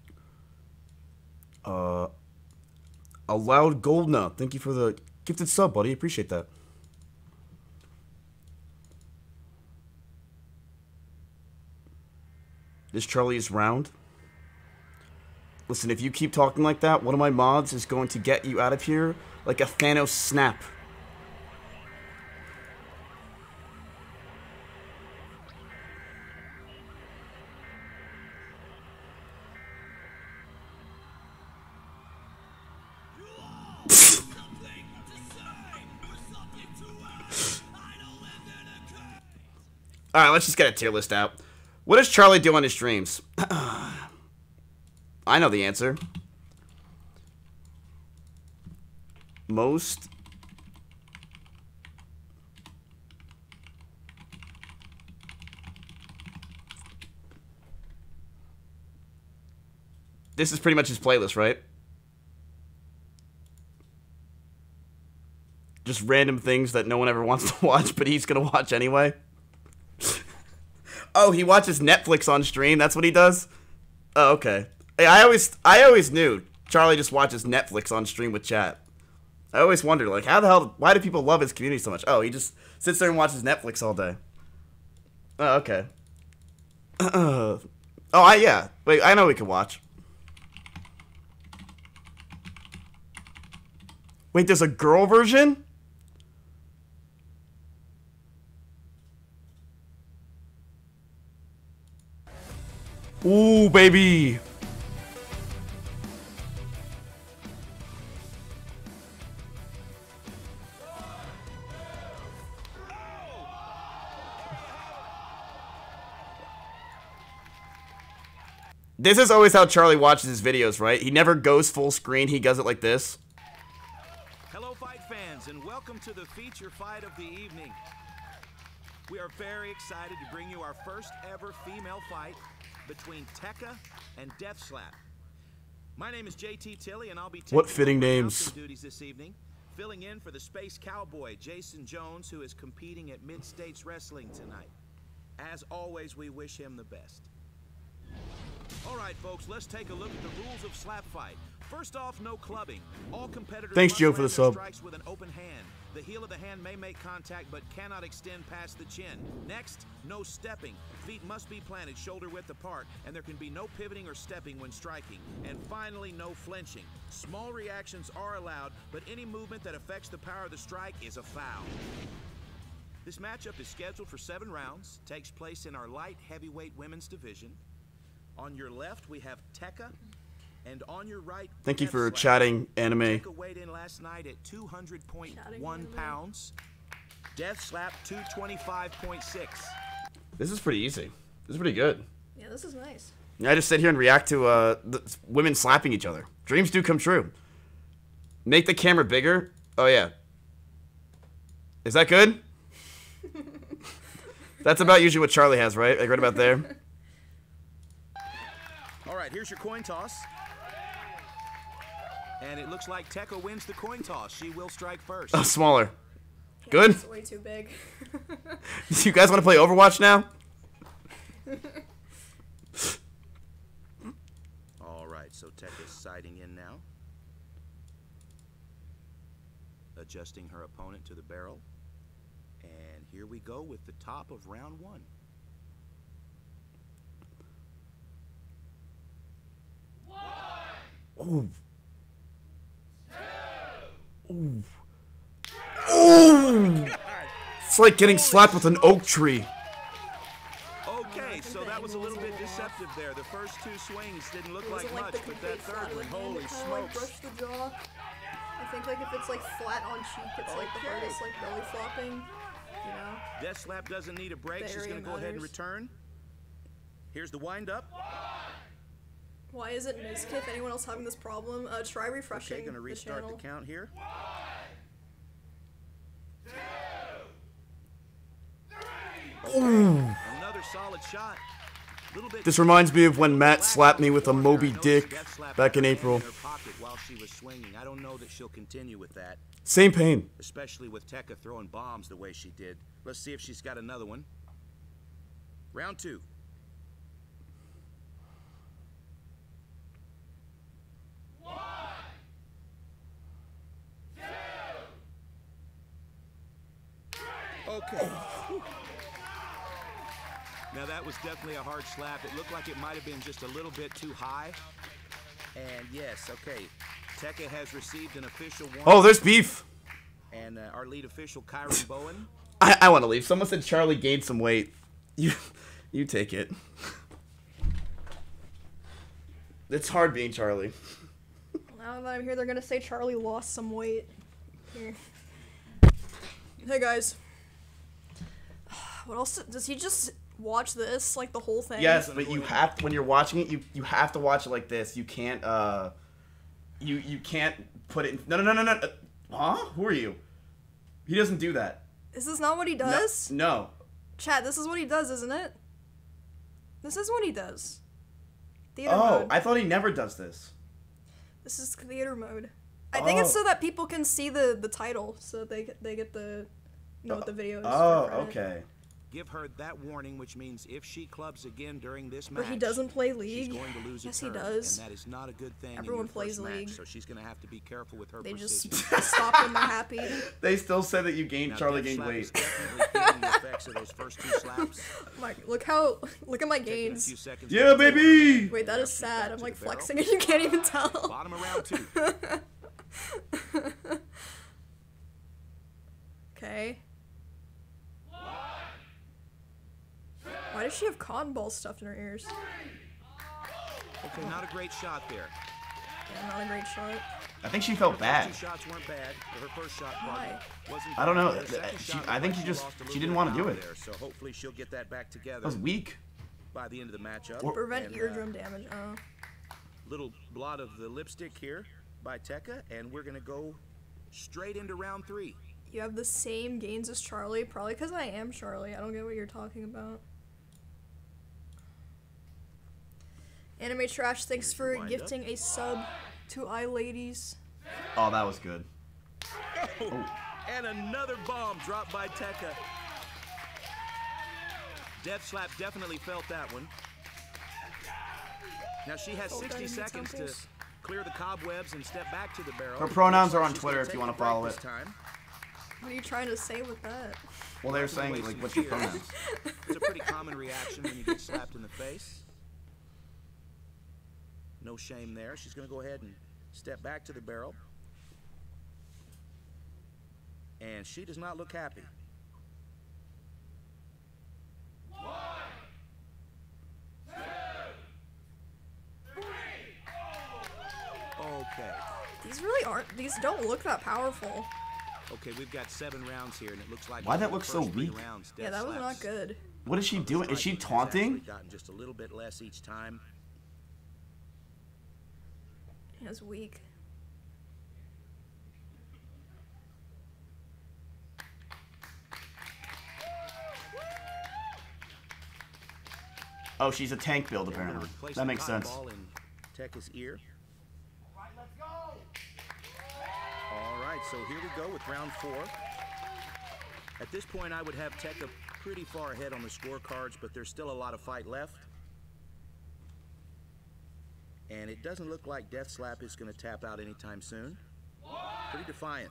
Speaker 4: uh, Allowed Goldna, thank you for the gifted sub, buddy. Appreciate that. This Charlie is round. Listen, if you keep talking like that, one of my mods is going to get you out of here like a Thanos snap. Alright, let's just get a tier list out. What does Charlie do on his streams? I know the answer. Most... This is pretty much his playlist, right? Just random things that no one ever wants to watch, but he's gonna watch anyway. Oh, he watches Netflix on stream. That's what he does. Oh, okay. Hey, I always, I always knew Charlie just watches Netflix on stream with chat. I always wondered, like, how the hell? Why do people love his community so much? Oh, he just sits there and watches Netflix all day. Oh, okay. oh, I yeah. Wait, I know we can watch. Wait, there's a girl version? Ooh, baby. This is always how Charlie watches his videos, right? He never goes full screen. He does it like this.
Speaker 8: Hello, fight fans, and welcome to the feature fight of the evening. We are very excited to bring you our first ever female fight between Tekka and Deathslap. My name is J T Tilly, and I'll be taking
Speaker 4: What fitting
Speaker 8: over
Speaker 4: names.
Speaker 8: announcing duties this evening, filling in for the Space Cowboy Jason Jones, who is competing at Mid-States Wrestling tonight. As always, we wish him the best. All right, folks, let's take a look at the rules of slap fight. First off, no clubbing. All competitors
Speaker 4: Thanks,
Speaker 8: must
Speaker 4: Joe, for
Speaker 8: land
Speaker 4: the
Speaker 8: their
Speaker 4: sub.
Speaker 8: strikes with an open hand. heel of the hand may make contact but cannot extend past the chin. Next, no stepping. Feet must be planted shoulder width apart, and there can be no pivoting or stepping when striking. And finally, no flinching. Small reactions are allowed, but any movement that affects the power of the strike is a foul. This matchup is scheduled for seven rounds, takes place in our light heavyweight women's division. On your left, we have Tekka, and on your right,
Speaker 4: Thank you for
Speaker 8: Deathslap.
Speaker 4: chatting anime.
Speaker 8: Tekka weighed in last night at two hundred point one
Speaker 3: Chatting anime.
Speaker 8: pounds. Deathslap two twenty-five point six.
Speaker 4: This is pretty easy. This is pretty good.
Speaker 3: Yeah, this is nice.
Speaker 4: Yeah, I just sit here and react to uh, the women slapping each other. Dreams do come true. Make the camera bigger. Oh yeah. Is that good? That's about usually what Charlie has, right? Like right about there.
Speaker 8: All right, here's your coin toss. And it looks like Tekka wins the coin toss. She will strike first.
Speaker 4: Oh, smaller.
Speaker 3: Yeah,
Speaker 4: Good.
Speaker 3: It's way too big.
Speaker 4: You guys want to play Overwatch now?
Speaker 8: All right, so Tekka's siding in now. Adjusting her opponent to the barrel. And here we go with the top of round one.
Speaker 4: Ooh. Ooh. Ooh. It's like getting slapped with an oak tree.
Speaker 8: Okay, so that was a little bit deceptive there. The first two swings didn't look
Speaker 3: It
Speaker 8: like
Speaker 3: wasn't like
Speaker 8: much,
Speaker 3: the
Speaker 8: but
Speaker 3: complete
Speaker 8: that third
Speaker 3: flat
Speaker 8: one,
Speaker 3: hand,
Speaker 8: holy
Speaker 3: it kinda like
Speaker 8: smokes.
Speaker 3: brushed the jaw. I think like if it's like flat on cheek, it's like the
Speaker 8: Okay.
Speaker 3: hardest like belly flopping. You know?
Speaker 8: Deathslap doesn't need a break.
Speaker 3: The
Speaker 8: She's
Speaker 3: area
Speaker 8: going to go ahead and
Speaker 3: matters.
Speaker 8: return. Here's the windup.
Speaker 3: Why is it Mizkif? Anyone else having this problem? Uh, try refreshing
Speaker 8: Okay, going to
Speaker 3: the
Speaker 8: restart
Speaker 3: channel.
Speaker 8: the count here.
Speaker 4: Ooh.
Speaker 8: Another solid shot. Little bit
Speaker 4: This reminds me of when Matt slapped me with a Moby Dick back in April.
Speaker 8: her pocket while she was swinging. I don't know that she'll continue with that,
Speaker 4: Same pain.
Speaker 8: especially with Tekka throwing bombs the way she did. Let's see if she's got another one. Round two. Okay. Now that was definitely a hard slap. It looked like it might have been just a little bit too high. And yes, okay. Tekka has received an official warning.
Speaker 4: Oh, there's beef.
Speaker 8: And uh, our lead official, Kyron Bowen.
Speaker 4: I, I want to leave. Someone said Charlie gained some weight. You, you take it. It's hard being Charlie.
Speaker 3: Now that I'm here, they're gonna say Charlie lost some weight. Here. Hey guys. What else? Does he just watch this like the whole thing?
Speaker 4: Yes, but you have when you're watching it, you you have to watch it like this. You can't uh, you you can't put it. In, no no no no no. Huh? Who are you? He doesn't do that.
Speaker 3: Is this not what he does?
Speaker 4: No.
Speaker 3: Chat, this is what he does, isn't it? This is what he does. Theater
Speaker 4: Oh,
Speaker 3: mode.
Speaker 4: I thought he never does this.
Speaker 3: This is theater mode. I think it's
Speaker 4: Oh.
Speaker 3: so that people can see the the title, so that they they get the know what the video is. for
Speaker 4: Oh,
Speaker 3: credit.
Speaker 4: okay.
Speaker 8: Give her that warning, which means if she clubs again during this match,
Speaker 3: But he doesn't play
Speaker 8: she's
Speaker 3: League.
Speaker 8: going to lose
Speaker 3: Yes,
Speaker 8: a
Speaker 3: he
Speaker 8: turn,
Speaker 3: does.
Speaker 8: and that is not a good thing.
Speaker 3: Everyone
Speaker 8: in your
Speaker 3: plays
Speaker 8: first
Speaker 3: League.
Speaker 8: match, so she's going to have to be careful with her
Speaker 3: They just
Speaker 8: precision.
Speaker 3: stop when they're happy.
Speaker 4: They still said that you gained
Speaker 8: Now,
Speaker 4: Charlie
Speaker 8: Death
Speaker 4: gained
Speaker 8: Slap is
Speaker 4: weight.
Speaker 8: definitely feeling the effects of those first two slaps.
Speaker 3: Like, look how look at my
Speaker 8: Taking a
Speaker 3: gains.
Speaker 8: few seconds
Speaker 4: Yeah,
Speaker 8: to
Speaker 4: baby!
Speaker 3: Wait, that
Speaker 8: Now
Speaker 3: is
Speaker 8: she's
Speaker 3: sad.
Speaker 8: back
Speaker 3: I'm
Speaker 8: to
Speaker 3: like
Speaker 8: the barrel.
Speaker 3: flexing and you can't even tell.
Speaker 8: Bottom of round two.
Speaker 3: Okay. Why does she have cotton balls stuffed in her ears?
Speaker 8: Okay, not a great shot there.
Speaker 3: Yeah, not a great shot.
Speaker 4: I think she felt bad.
Speaker 8: Two shots weren't bad. Her first shot
Speaker 3: Why?
Speaker 8: wasn't
Speaker 4: I don't know.
Speaker 8: bad. Her second
Speaker 4: She-
Speaker 8: shot
Speaker 4: I
Speaker 8: looked
Speaker 4: think
Speaker 8: like
Speaker 4: she just-
Speaker 8: lost a
Speaker 4: she
Speaker 8: little
Speaker 4: didn't
Speaker 8: bit
Speaker 4: wanna
Speaker 8: of
Speaker 4: do
Speaker 8: power
Speaker 4: it.
Speaker 8: There, so hopefully she'll get that back together
Speaker 4: That was weak.
Speaker 8: by the end of the matchup.
Speaker 4: Or-
Speaker 3: Prevent
Speaker 8: And, uh,
Speaker 3: eardrum damage. Oh.
Speaker 8: little blot of the lipstick here by Tekka, and we're gonna go straight into round three.
Speaker 3: You have the same gains as Charlie, probably because I am Charlie. I don't get what you're talking about. Anime Trash, thanks for
Speaker 8: wind up.
Speaker 3: gifting a sub to iLadies.
Speaker 4: Oh, that was good.
Speaker 8: Oh, and another bomb dropped by Tekka. Death Slap definitely felt that one. Now she has
Speaker 3: Felt that
Speaker 8: sixty
Speaker 3: in the
Speaker 8: seconds to
Speaker 3: temples.
Speaker 8: clear the cobwebs and step back to the barrel.
Speaker 4: Her pronouns are on
Speaker 8: She's
Speaker 4: Twitter
Speaker 8: gonna
Speaker 4: if you
Speaker 8: take
Speaker 4: wanna
Speaker 8: a break
Speaker 4: follow
Speaker 8: this
Speaker 4: it.
Speaker 8: time.
Speaker 3: What are you trying to say with that?
Speaker 4: Well, they were saying, like, what's your pronouns?
Speaker 8: It's a pretty common reaction when you get slapped in the face. No shame there. She's going to go ahead and step back to the barrel. And she does not look happy. Okay.
Speaker 3: These really aren't. These don't look that powerful.
Speaker 8: Okay, we've got seven rounds here, and it looks like
Speaker 4: Why that
Speaker 8: the
Speaker 4: looks so
Speaker 8: first three
Speaker 4: weak?
Speaker 8: rounds,
Speaker 3: Yeah,
Speaker 8: death
Speaker 3: that was not
Speaker 8: slaps.
Speaker 3: good.
Speaker 4: What is she doing? Is she
Speaker 8: Striking has actually
Speaker 4: taunting?
Speaker 8: gotten just a little bit less each time.
Speaker 3: Yeah, it's weak.
Speaker 4: Oh, she's a tank build,
Speaker 8: They're gonna
Speaker 4: apparently.
Speaker 8: replace
Speaker 4: That
Speaker 8: the
Speaker 4: makes
Speaker 8: cotton
Speaker 4: sense.
Speaker 8: ball in Tekka's ear. All right, so here we go with round four. At this point, I would have Tekka pretty far ahead on the scorecards, but there's still a lot of fight left. And it doesn't look like Death Slap is going to tap out anytime soon. Pretty defiant.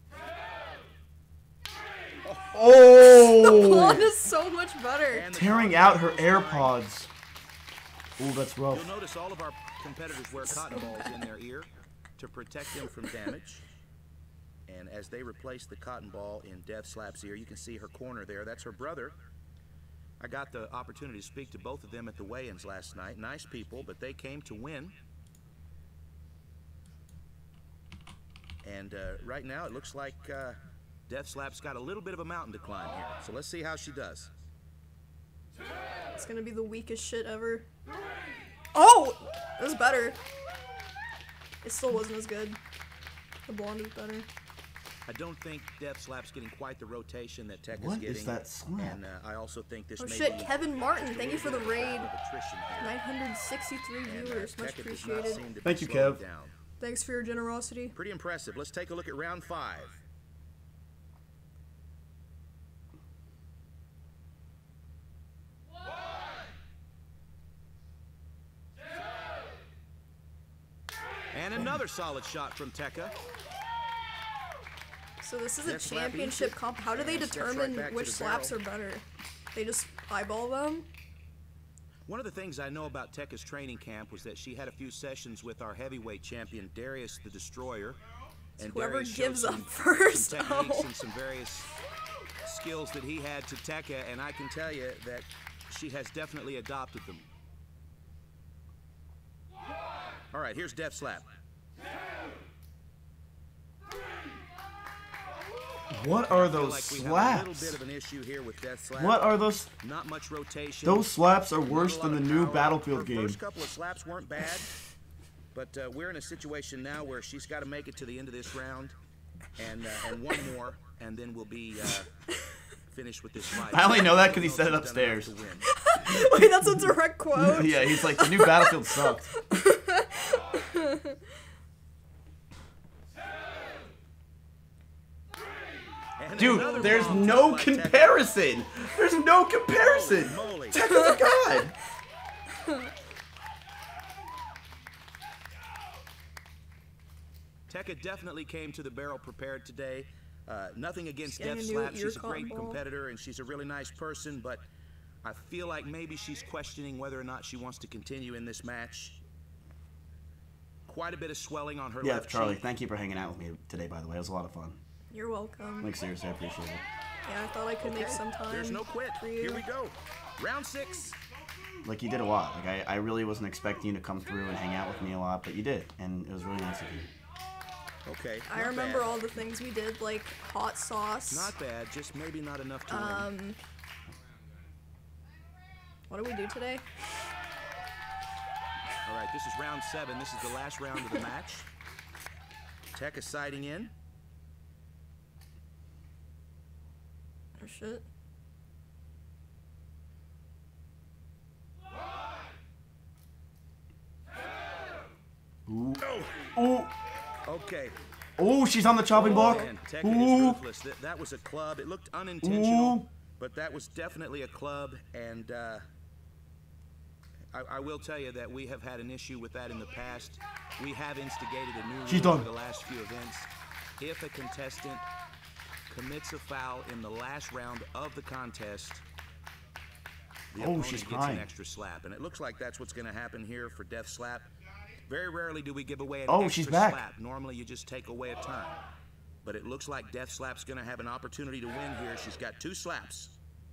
Speaker 4: Oh!
Speaker 3: Blonde is so much better.
Speaker 8: And the
Speaker 4: Tearing
Speaker 8: cotton
Speaker 4: out
Speaker 8: ball
Speaker 4: her
Speaker 8: is flying.
Speaker 4: AirPods. Ooh, that's rough.
Speaker 8: You'll notice all of our competitors wear cotton balls in their ear to protect them from damage. And as they replace the cotton ball in Death Slap's ear, you can see her corner there. That's her brother. I got the opportunity to speak to both of them at the weigh-ins last night. Nice people, but they came to win. And uh, right now, it looks like uh, Death Slap's got a little bit of a mountain to climb here. So let's see how she does.
Speaker 3: It's gonna be the weakest shit ever. Oh! It was better. It still wasn't as good. The blonde is better.
Speaker 8: I don't think Death Slap's getting quite the rotation that Tekka's
Speaker 4: What
Speaker 8: getting.
Speaker 4: is that slap?
Speaker 8: And uh, I also think this
Speaker 3: Oh
Speaker 8: may
Speaker 3: shit,
Speaker 8: be
Speaker 3: Kevin Martin,
Speaker 8: just a
Speaker 3: thank you for
Speaker 8: little
Speaker 3: the
Speaker 8: bit
Speaker 3: raid.
Speaker 8: of attrition here.
Speaker 3: nine hundred sixty-three
Speaker 8: And, uh,
Speaker 3: viewers, much
Speaker 8: Tekka does not
Speaker 3: appreciated.
Speaker 8: seem to be
Speaker 4: Thank you,
Speaker 8: slowing
Speaker 4: Kev.
Speaker 8: down.
Speaker 3: Thanks for your generosity.
Speaker 8: Pretty impressive. Let's take a look at round five. And another solid shot from Tekka.
Speaker 3: So this is a
Speaker 8: Death slap
Speaker 3: championship
Speaker 8: easy.
Speaker 3: comp. How do they
Speaker 8: And steps right
Speaker 3: determine
Speaker 8: back to
Speaker 3: which
Speaker 8: the
Speaker 3: slaps
Speaker 8: barrel.
Speaker 3: are better? They just eyeball them?
Speaker 8: One of the things I know about Tekka's training camp was that she had a few sessions with our heavyweight champion, Darius the Destroyer. And
Speaker 3: Whoever
Speaker 8: Darius showed
Speaker 3: gives
Speaker 8: some,
Speaker 3: up first.
Speaker 8: some techniques
Speaker 3: Oh.
Speaker 8: and some various skills that he had to Tekka, and I can tell you that she has definitely adopted them. All right, here's Death Slap.
Speaker 4: What are
Speaker 8: I feel
Speaker 4: those
Speaker 8: like we have a little
Speaker 4: slaps?
Speaker 8: bit of an issue here with Death Slap.
Speaker 4: What are those?
Speaker 8: Not much rotation.
Speaker 4: Those slaps are
Speaker 8: Not a
Speaker 4: worse
Speaker 8: lot
Speaker 4: than the
Speaker 8: of
Speaker 4: new
Speaker 8: power.
Speaker 4: Battlefield
Speaker 8: Her
Speaker 4: game.
Speaker 8: First couple of slaps weren't bad, but uh, we're in a situation now where she's got to make it to the end of this round, and uh, and one more, and then we'll be uh, finished with this fight.
Speaker 4: I only know that 'cause he
Speaker 8: I don't
Speaker 4: said it
Speaker 8: know if she's done enough
Speaker 4: upstairs.
Speaker 8: to win.
Speaker 3: Wait, that's a direct quote.
Speaker 4: Yeah, he's like, the new Battlefield sucked.
Speaker 8: And
Speaker 4: Dude,
Speaker 8: another
Speaker 4: there's
Speaker 8: bomb
Speaker 4: no
Speaker 8: dropped by Tekka.
Speaker 4: comparison. There's no comparison.
Speaker 8: Holy moly.
Speaker 4: Tekka's a god.
Speaker 8: Tekka definitely came to the barrel prepared today. Uh, nothing against
Speaker 3: Getting
Speaker 8: Death
Speaker 3: a new
Speaker 8: Slap.
Speaker 3: ear
Speaker 8: She's a great
Speaker 3: cotton ball.
Speaker 8: competitor and she's a really nice person, but I feel like maybe she's questioning whether or not she wants to continue in this match. Quite a bit of swelling on her
Speaker 4: Yeah,
Speaker 8: left
Speaker 4: Charlie,
Speaker 8: cheek.
Speaker 4: thank you for hanging out with me today, by the way. It was a lot of fun.
Speaker 3: You're welcome.
Speaker 4: Like, seriously, I appreciate it.
Speaker 3: Yeah, I thought I could make some time.
Speaker 8: There's no quit.
Speaker 3: For you.
Speaker 8: Here we go. Round six.
Speaker 4: Like, you did a lot. Like, I, I really wasn't expecting you to come through and hang out with me a lot, but you did, and it was really nice of you.
Speaker 8: Okay.
Speaker 3: I
Speaker 8: not
Speaker 3: remember
Speaker 8: bad.
Speaker 3: all the things we did, like hot sauce.
Speaker 8: Not bad, just maybe not enough to win.
Speaker 3: Um, what do we do today?
Speaker 8: All right, this is round seven. This is the last round of the match. Tekka siding in.
Speaker 3: Oh shit.
Speaker 4: Ooh. Ooh.
Speaker 8: Okay.
Speaker 4: Ooh, she's on the chopping block.
Speaker 8: And Tekka is
Speaker 4: Ooh.
Speaker 8: ruthless. That, that was a club. It looked unintentional,
Speaker 4: Ooh.
Speaker 8: but that was definitely a club. And uh, I, I will tell you that we have had an issue with that in the past. We have instigated a new
Speaker 4: She's
Speaker 8: rule
Speaker 4: done.
Speaker 8: for the last few events. If a contestant commits a foul in the last round of the contest, the
Speaker 4: Oh,
Speaker 8: opponent
Speaker 4: she's
Speaker 8: gets
Speaker 4: crying.
Speaker 8: an extra slap. And it looks like that's what's going to happen here for Death Slap. Very rarely do we give away an
Speaker 4: Oh,
Speaker 8: extra
Speaker 4: she's back.
Speaker 8: slap. Normally you just take away a turn. But it looks like Death Slap's going to have an opportunity to win here. She's got two slaps.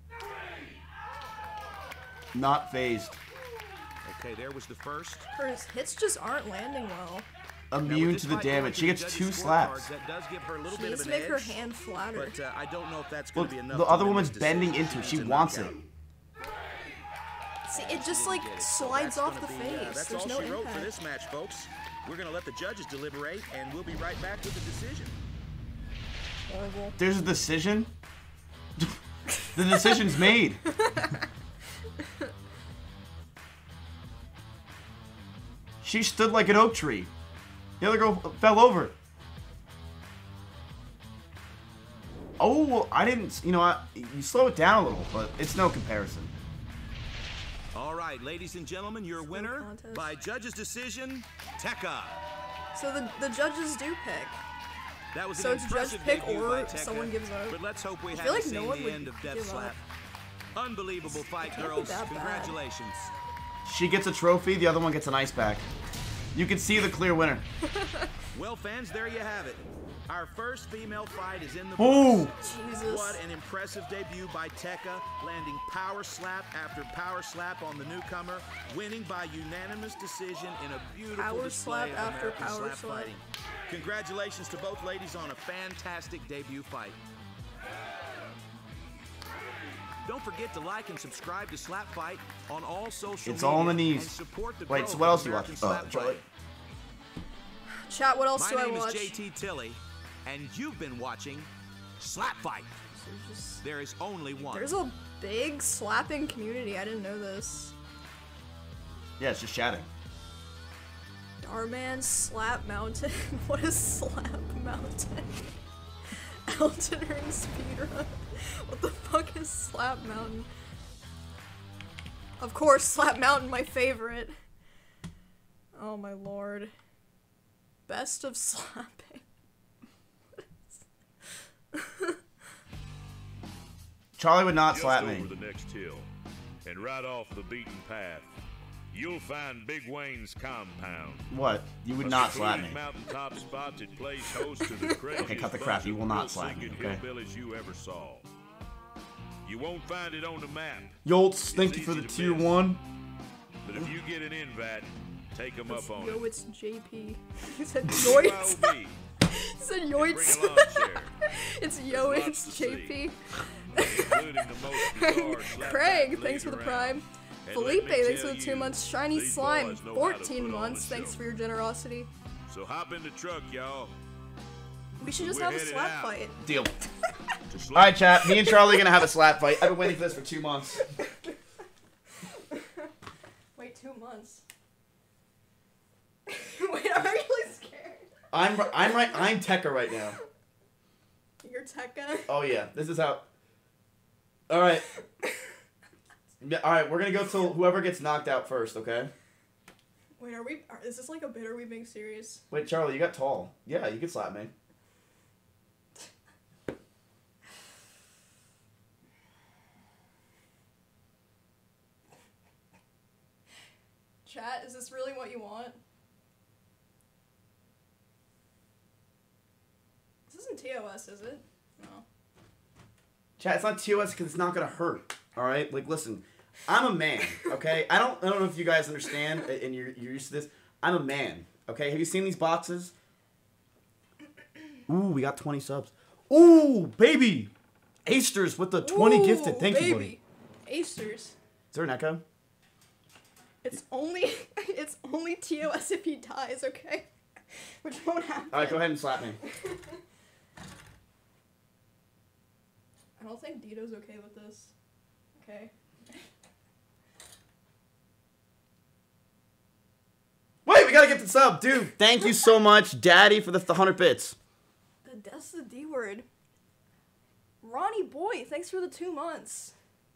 Speaker 4: Not phased.
Speaker 8: Okay, there was the first.
Speaker 3: Her hits just aren't landing well.
Speaker 8: Now, with
Speaker 4: Immune
Speaker 8: this
Speaker 4: to the
Speaker 8: fight going
Speaker 4: damage.
Speaker 8: to
Speaker 4: She
Speaker 8: the
Speaker 4: gets
Speaker 8: judges'
Speaker 4: two
Speaker 8: scorecards,
Speaker 4: slaps.
Speaker 8: That does give her a little
Speaker 3: She
Speaker 8: bit
Speaker 3: needs
Speaker 8: of
Speaker 3: to
Speaker 8: an
Speaker 3: make her
Speaker 8: edge,
Speaker 3: hand flatter.
Speaker 8: But uh, I don't know if that's going
Speaker 4: Look,
Speaker 8: to be enough.
Speaker 4: the
Speaker 8: to
Speaker 4: other
Speaker 8: win
Speaker 4: woman's
Speaker 8: this
Speaker 4: bending
Speaker 8: decision.
Speaker 4: into it. She
Speaker 8: It's a
Speaker 4: wants it.
Speaker 8: knockout.
Speaker 3: See, it just like
Speaker 8: Get it. So
Speaker 3: slides
Speaker 8: that's
Speaker 3: off
Speaker 8: gonna
Speaker 3: the
Speaker 8: be, uh,
Speaker 3: face.
Speaker 8: that's
Speaker 3: There's
Speaker 8: all
Speaker 3: no
Speaker 8: she wrote for
Speaker 3: impact.
Speaker 8: this match, folks. We're going to let the judges deliberate, and we'll be right back with the decision.
Speaker 3: Horrible.
Speaker 4: There's a decision? The decision's made. She stood like an oak tree. The other girl fell over. Oh, I didn't, you know what? You slow it down a little, but it's no comparison.
Speaker 8: All right, ladies and gentlemen, your winner
Speaker 3: contest.
Speaker 8: by judges' decision, Tekka.
Speaker 3: So the the judges do pick.
Speaker 8: That was
Speaker 3: So
Speaker 8: an
Speaker 3: it's judge
Speaker 8: impressive
Speaker 3: pick
Speaker 8: debut
Speaker 3: or
Speaker 8: by Tekka,
Speaker 3: someone gives up.
Speaker 8: But let's hope we
Speaker 3: I
Speaker 8: haven't
Speaker 3: feel like
Speaker 8: seen
Speaker 3: no one
Speaker 8: the
Speaker 3: would
Speaker 8: end of Death
Speaker 3: give
Speaker 8: Slap.
Speaker 3: up.
Speaker 8: Unbelievable fight,
Speaker 3: can't be
Speaker 8: girls.
Speaker 3: that bad.
Speaker 8: Congratulations.
Speaker 4: She gets a trophy, the other one gets an ice pack. You can see the clear winner.
Speaker 8: Well, fans, there you have it. Our first female fight is in the
Speaker 4: Ooh.
Speaker 8: books.
Speaker 3: Jesus.
Speaker 8: What an impressive debut by Tekka, landing power slap after power slap on the newcomer, winning by unanimous decision in a beautiful
Speaker 3: Power
Speaker 8: display
Speaker 3: slap
Speaker 8: of
Speaker 3: after
Speaker 8: American
Speaker 3: power
Speaker 8: slap
Speaker 3: slap.
Speaker 8: fighting. Congratulations to both ladies on a fantastic debut fight. Don't forget to like and subscribe to Slap Fight on all social
Speaker 4: It's
Speaker 8: media.
Speaker 4: all in the knees.
Speaker 8: And support the
Speaker 4: Wait,
Speaker 8: growth
Speaker 4: so what
Speaker 8: of
Speaker 4: else do you
Speaker 8: American
Speaker 4: watch? Oh,
Speaker 8: slap
Speaker 4: Charlie.
Speaker 8: fighting.
Speaker 3: Chat, what else
Speaker 8: My
Speaker 3: do I
Speaker 8: name
Speaker 3: watch?
Speaker 8: is J T Tilly, and you've been watching Slap Fight.
Speaker 3: So just-
Speaker 8: There is only one.
Speaker 3: There's a big slapping community. I didn't know this.
Speaker 4: Yeah, it's just chatting.
Speaker 3: Starman Slap Mountain. What is Slap Mountain? Elden Ring speedrun. What the fuck is Slap Mountain? Of course, Slap Mountain, my favorite. Oh my lord. Best of slapping.
Speaker 4: Charlie would not
Speaker 9: Just
Speaker 4: slap
Speaker 9: over
Speaker 4: me.
Speaker 9: the next hill, and right off the beaten path, you'll find Big Wayne's compound.
Speaker 4: What? You would
Speaker 9: A
Speaker 4: not slap me.
Speaker 9: secluded mountaintop spot that plays host to the craziest
Speaker 4: Okay, cut the
Speaker 9: bunch
Speaker 4: crap. You
Speaker 9: of
Speaker 4: will not
Speaker 9: real
Speaker 4: slap me,
Speaker 9: singing
Speaker 4: okay?
Speaker 9: hillbillies you ever saw. You won't find it on the map,
Speaker 4: Yolts, thank you for
Speaker 9: easy
Speaker 4: the
Speaker 9: to
Speaker 4: tier
Speaker 9: miss.
Speaker 4: one.
Speaker 9: but if you get an invite, take 'em up on
Speaker 3: Yo,
Speaker 9: it.
Speaker 3: it's J P. He said
Speaker 9: B
Speaker 3: yoits.
Speaker 9: Y O B.
Speaker 3: He said
Speaker 9: Bring
Speaker 3: yoits.
Speaker 9: a lawn chair,
Speaker 3: It's yo,
Speaker 9: There's
Speaker 3: it's
Speaker 9: lots to
Speaker 3: J P.
Speaker 9: including the most bizarre slap
Speaker 3: Craig,
Speaker 9: back
Speaker 3: thanks for the
Speaker 9: laid
Speaker 3: prime.
Speaker 9: around. And
Speaker 3: Felipe,
Speaker 9: let me
Speaker 3: thanks for
Speaker 9: tell
Speaker 3: the two
Speaker 9: you,
Speaker 3: months. Shiny
Speaker 9: these
Speaker 3: Slime,
Speaker 9: boys know how to
Speaker 3: fourteen
Speaker 9: put on
Speaker 3: months.
Speaker 9: the
Speaker 3: Thanks
Speaker 9: show.
Speaker 3: for your generosity.
Speaker 9: So hop in the truck, y'all.
Speaker 3: We should just
Speaker 9: We're
Speaker 3: have a
Speaker 9: headed
Speaker 3: slap
Speaker 9: out.
Speaker 3: fight.
Speaker 4: Deal.
Speaker 9: To slap
Speaker 4: Alright, chat. Me and Charlie are gonna have a slap fight. I've been waiting for this for two months.
Speaker 3: Wait, two months. Wait, I'm actually scared.
Speaker 4: I'm I'm right. I'm Tekka right now.
Speaker 3: You're Tekka.
Speaker 4: Oh yeah, this is how. All right. Yeah, all right, we're gonna go till whoever gets knocked out first. Okay.
Speaker 3: Wait, are we? Are, is this like a bit? Are we being serious?
Speaker 4: Wait, Charlie, you got tall. Yeah, you can slap me.
Speaker 3: Chat, is this really what you want? This isn't T O S, is it? No.
Speaker 4: Chat, it's not T O S because it's not gonna hurt. All right, like listen, I'm a man. Okay, I don't I don't know if you guys understand and you're you're used to this. I'm a man. Okay, have you seen these boxes? Ooh, we got twenty subs. Ooh, baby, Asters with the twenty
Speaker 3: Ooh,
Speaker 4: gifted. Thank
Speaker 3: baby.
Speaker 4: you, buddy.
Speaker 3: Asters.
Speaker 4: Is there an echo?
Speaker 3: It's only it's only T O S if he dies, okay? Which won't happen.
Speaker 4: All right, go ahead and slap me.
Speaker 3: I don't think Dito's okay with this. Okay.
Speaker 4: Wait, we gotta get the sub, dude. Thank you so much, Daddy, for the one hundred bits.
Speaker 3: The, that's the D word. Ronnie Boy, thanks for the two months.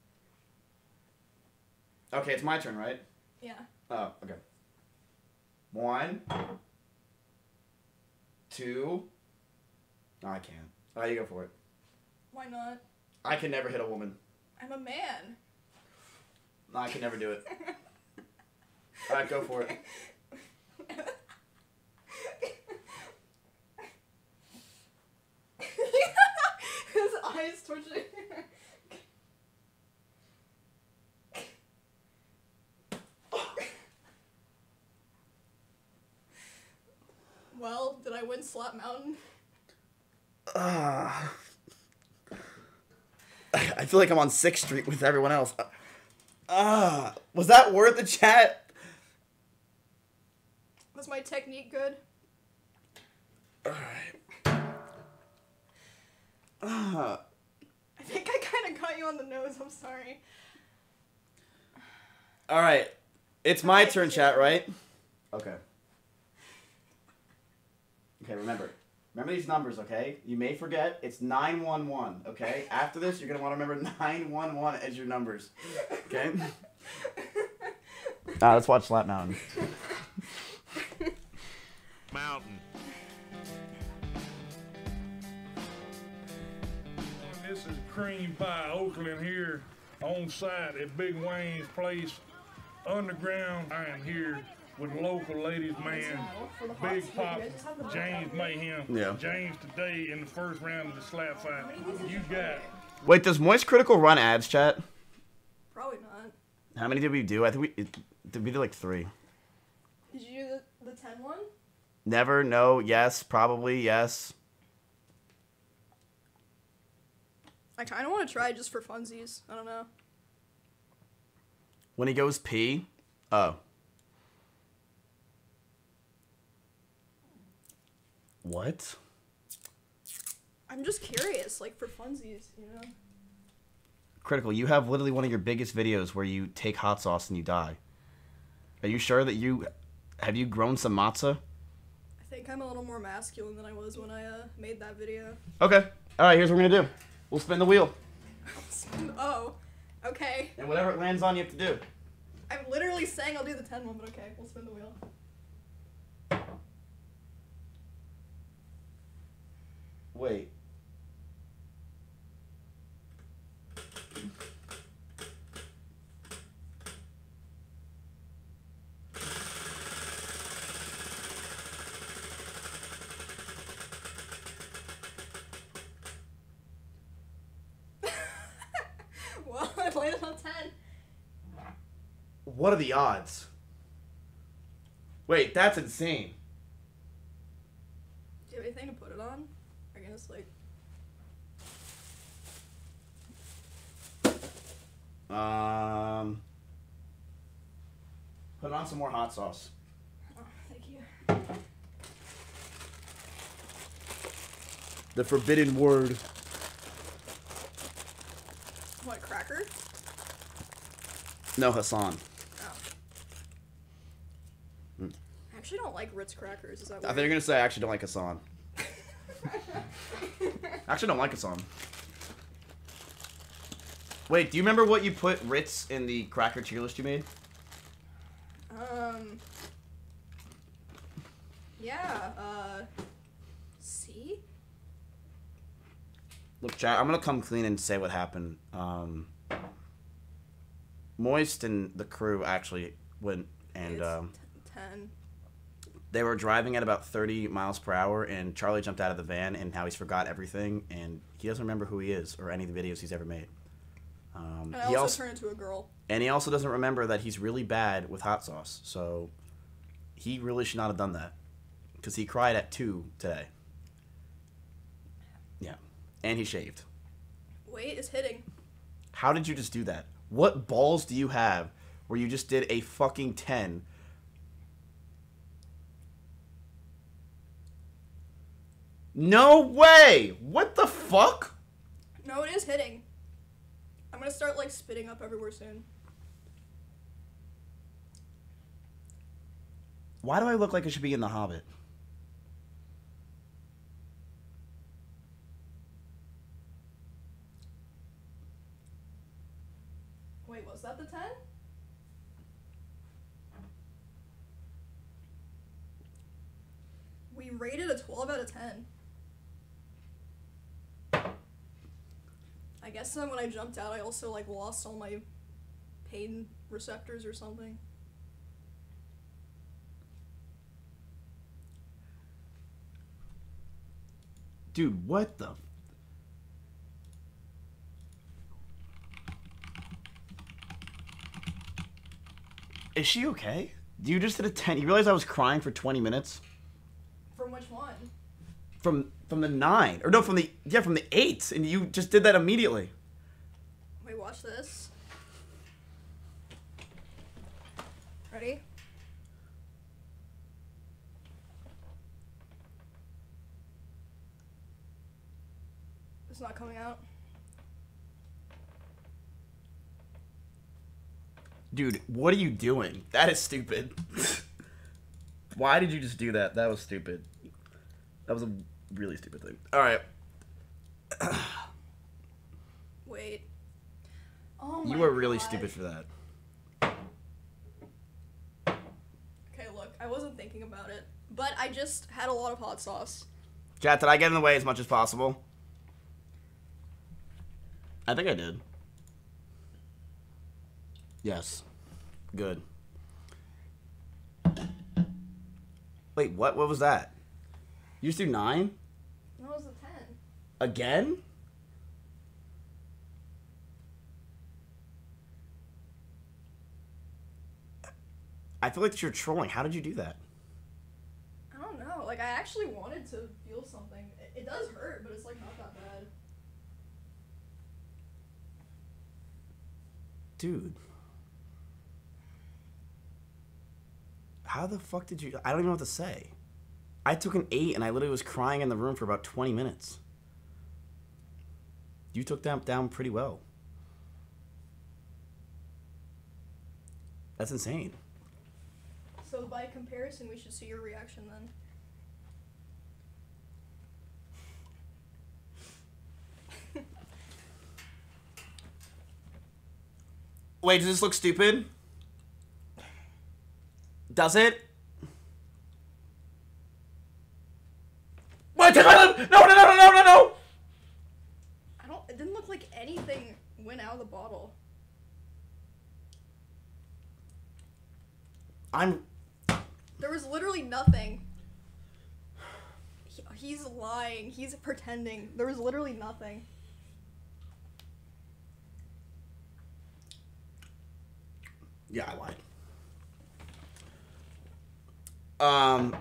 Speaker 4: Okay, it's my turn, right?
Speaker 3: Yeah.
Speaker 4: Oh, okay. One. Two. No, I can't. Oh, you go for it.
Speaker 3: Why not?
Speaker 4: I can never hit a woman.
Speaker 3: I'm a man.
Speaker 4: No, I can never do it. Alright, go for it.
Speaker 3: His eyes twitching. Well, did I win Slap Mountain?
Speaker 4: Uh, I feel like I'm on sixth Street with everyone else. Ah, uh, was that worth the chat?
Speaker 3: Was my technique good?
Speaker 4: Alright. Uh,
Speaker 3: I think I kind of got you on the nose. I'm sorry.
Speaker 4: Alright. It's my turn, chat, right? Okay. Okay, remember. Remember these numbers, okay? You may forget. It's nine one one, okay? After this, you're going to want to remember nine one one as your numbers. Okay? Ah, let's watch Slap Mountain.
Speaker 9: Mountain.
Speaker 10: This is Cream Pie Oakland here on site at Big Wayne's place. Underground, I am here with local ladies man, Big Pop, James Mayhem.
Speaker 4: Yeah.
Speaker 10: James today in the first round of the slap fight. You got.
Speaker 4: Wait, does Moist Critical run ads, chat?
Speaker 3: Probably not.
Speaker 4: How many did we do? I think we did we do like three.
Speaker 3: Did you do the, the ten one?
Speaker 4: Never, no, yes, probably, yes.
Speaker 3: I kind of want to try just for funsies. I don't know.
Speaker 4: When he goes pee? Oh. What?
Speaker 3: I'm just curious, like for funsies, you know?
Speaker 4: Critical, you have literally one of your biggest videos where you take hot sauce and you die. Are you sure that you... Have you grown some matzah?
Speaker 3: I think I'm a little more masculine than I was when I uh, made that video.
Speaker 4: Okay. Alright, here's what we're gonna do. We'll spin the wheel.
Speaker 3: Oh, okay.
Speaker 4: And whatever it lands on, you have to do.
Speaker 3: I'm literally saying I'll do the ten one, but okay, we'll spin the wheel.
Speaker 4: Wait.
Speaker 3: Well, I landed on ten.
Speaker 4: What are the odds? Wait, that's insane.
Speaker 3: Do you have anything to put it on? I guess, like...
Speaker 4: Um... Put on some more hot sauce.
Speaker 3: Oh, thank you.
Speaker 4: The forbidden word.
Speaker 3: What, cracker?
Speaker 4: No, Hassan.
Speaker 3: Oh.
Speaker 4: Mm.
Speaker 3: I actually don't like Ritz crackers. Is that
Speaker 4: I
Speaker 3: weird?
Speaker 4: thought you were gonna say I actually don't like Hassan. I actually don't like Hassan. Wait, do you remember what you put Ritz in the cracker tier list you made?
Speaker 3: Um... Yeah, uh... C?
Speaker 4: Look, chat, I'm gonna come clean and say what happened. Um... Moist and the crew actually went and
Speaker 3: It's
Speaker 4: um,
Speaker 3: ten.
Speaker 4: they were driving at about thirty miles per hour, and Charlie jumped out of the van, and how he's forgot everything, and he doesn't remember who he is or any of the videos he's ever made. Um,
Speaker 3: And I
Speaker 4: he
Speaker 3: also,
Speaker 4: also
Speaker 3: turned into a girl.
Speaker 4: and he also doesn't remember that he's really bad with hot sauce, so he really should not have done that, because he cried at two today. Yeah, and he shaved.
Speaker 3: Wait, it's hitting.
Speaker 4: How did you just do that? What balls do you have where you just did a fucking ten? No way! What the fuck?
Speaker 3: No, it is hitting. I'm gonna start, like, spitting up everywhere soon.
Speaker 4: Why do I look like I should be in The Hobbit?
Speaker 3: Wait, was that the ten? We rated a twelve out of ten. I guess then when I jumped out, I also like lost all my pain receptors or something.
Speaker 4: Dude, what the? Is she okay? You just did a ten. You realize I was crying for twenty minutes?
Speaker 3: From which one?
Speaker 4: From from the nine. Or no, from the yeah, from the eight. And you just did that immediately.
Speaker 3: Wait, watch this. Ready? It's not coming out.
Speaker 4: Dude, what are you doing? That is stupid. Why did you just do that? That was stupid. That was a really stupid thing. Alright.
Speaker 3: Wait. Oh my
Speaker 4: You were really
Speaker 3: God.
Speaker 4: stupid for that.
Speaker 3: Okay, look, I wasn't thinking about it, but I just had a lot of hot sauce.
Speaker 4: Chat, did I get in the way as much as possible? I think I did. Yes. Good. Wait, what? What was that? You just do nine?
Speaker 3: No, it was a ten.
Speaker 4: Again? I feel like you're trolling. How did you do that?
Speaker 3: I don't know. Like, I actually wanted to feel something. It, it does hurt, but it's like not that bad.
Speaker 4: Dude. How the fuck did you... I don't even know what to say. I took an eight and I literally was crying in the room for about twenty minutes. You took that down pretty well. That's insane.
Speaker 3: So by comparison, we should see your reaction then.
Speaker 4: Wait, does this look stupid? Does it? Wait, no, no, no, no, no, no, no!
Speaker 3: I don't. It didn't look like anything went out of the bottle.
Speaker 4: I'm...
Speaker 3: There was literally nothing. He, he's lying. He's pretending. There was literally nothing.
Speaker 4: Yeah, I lied. Um.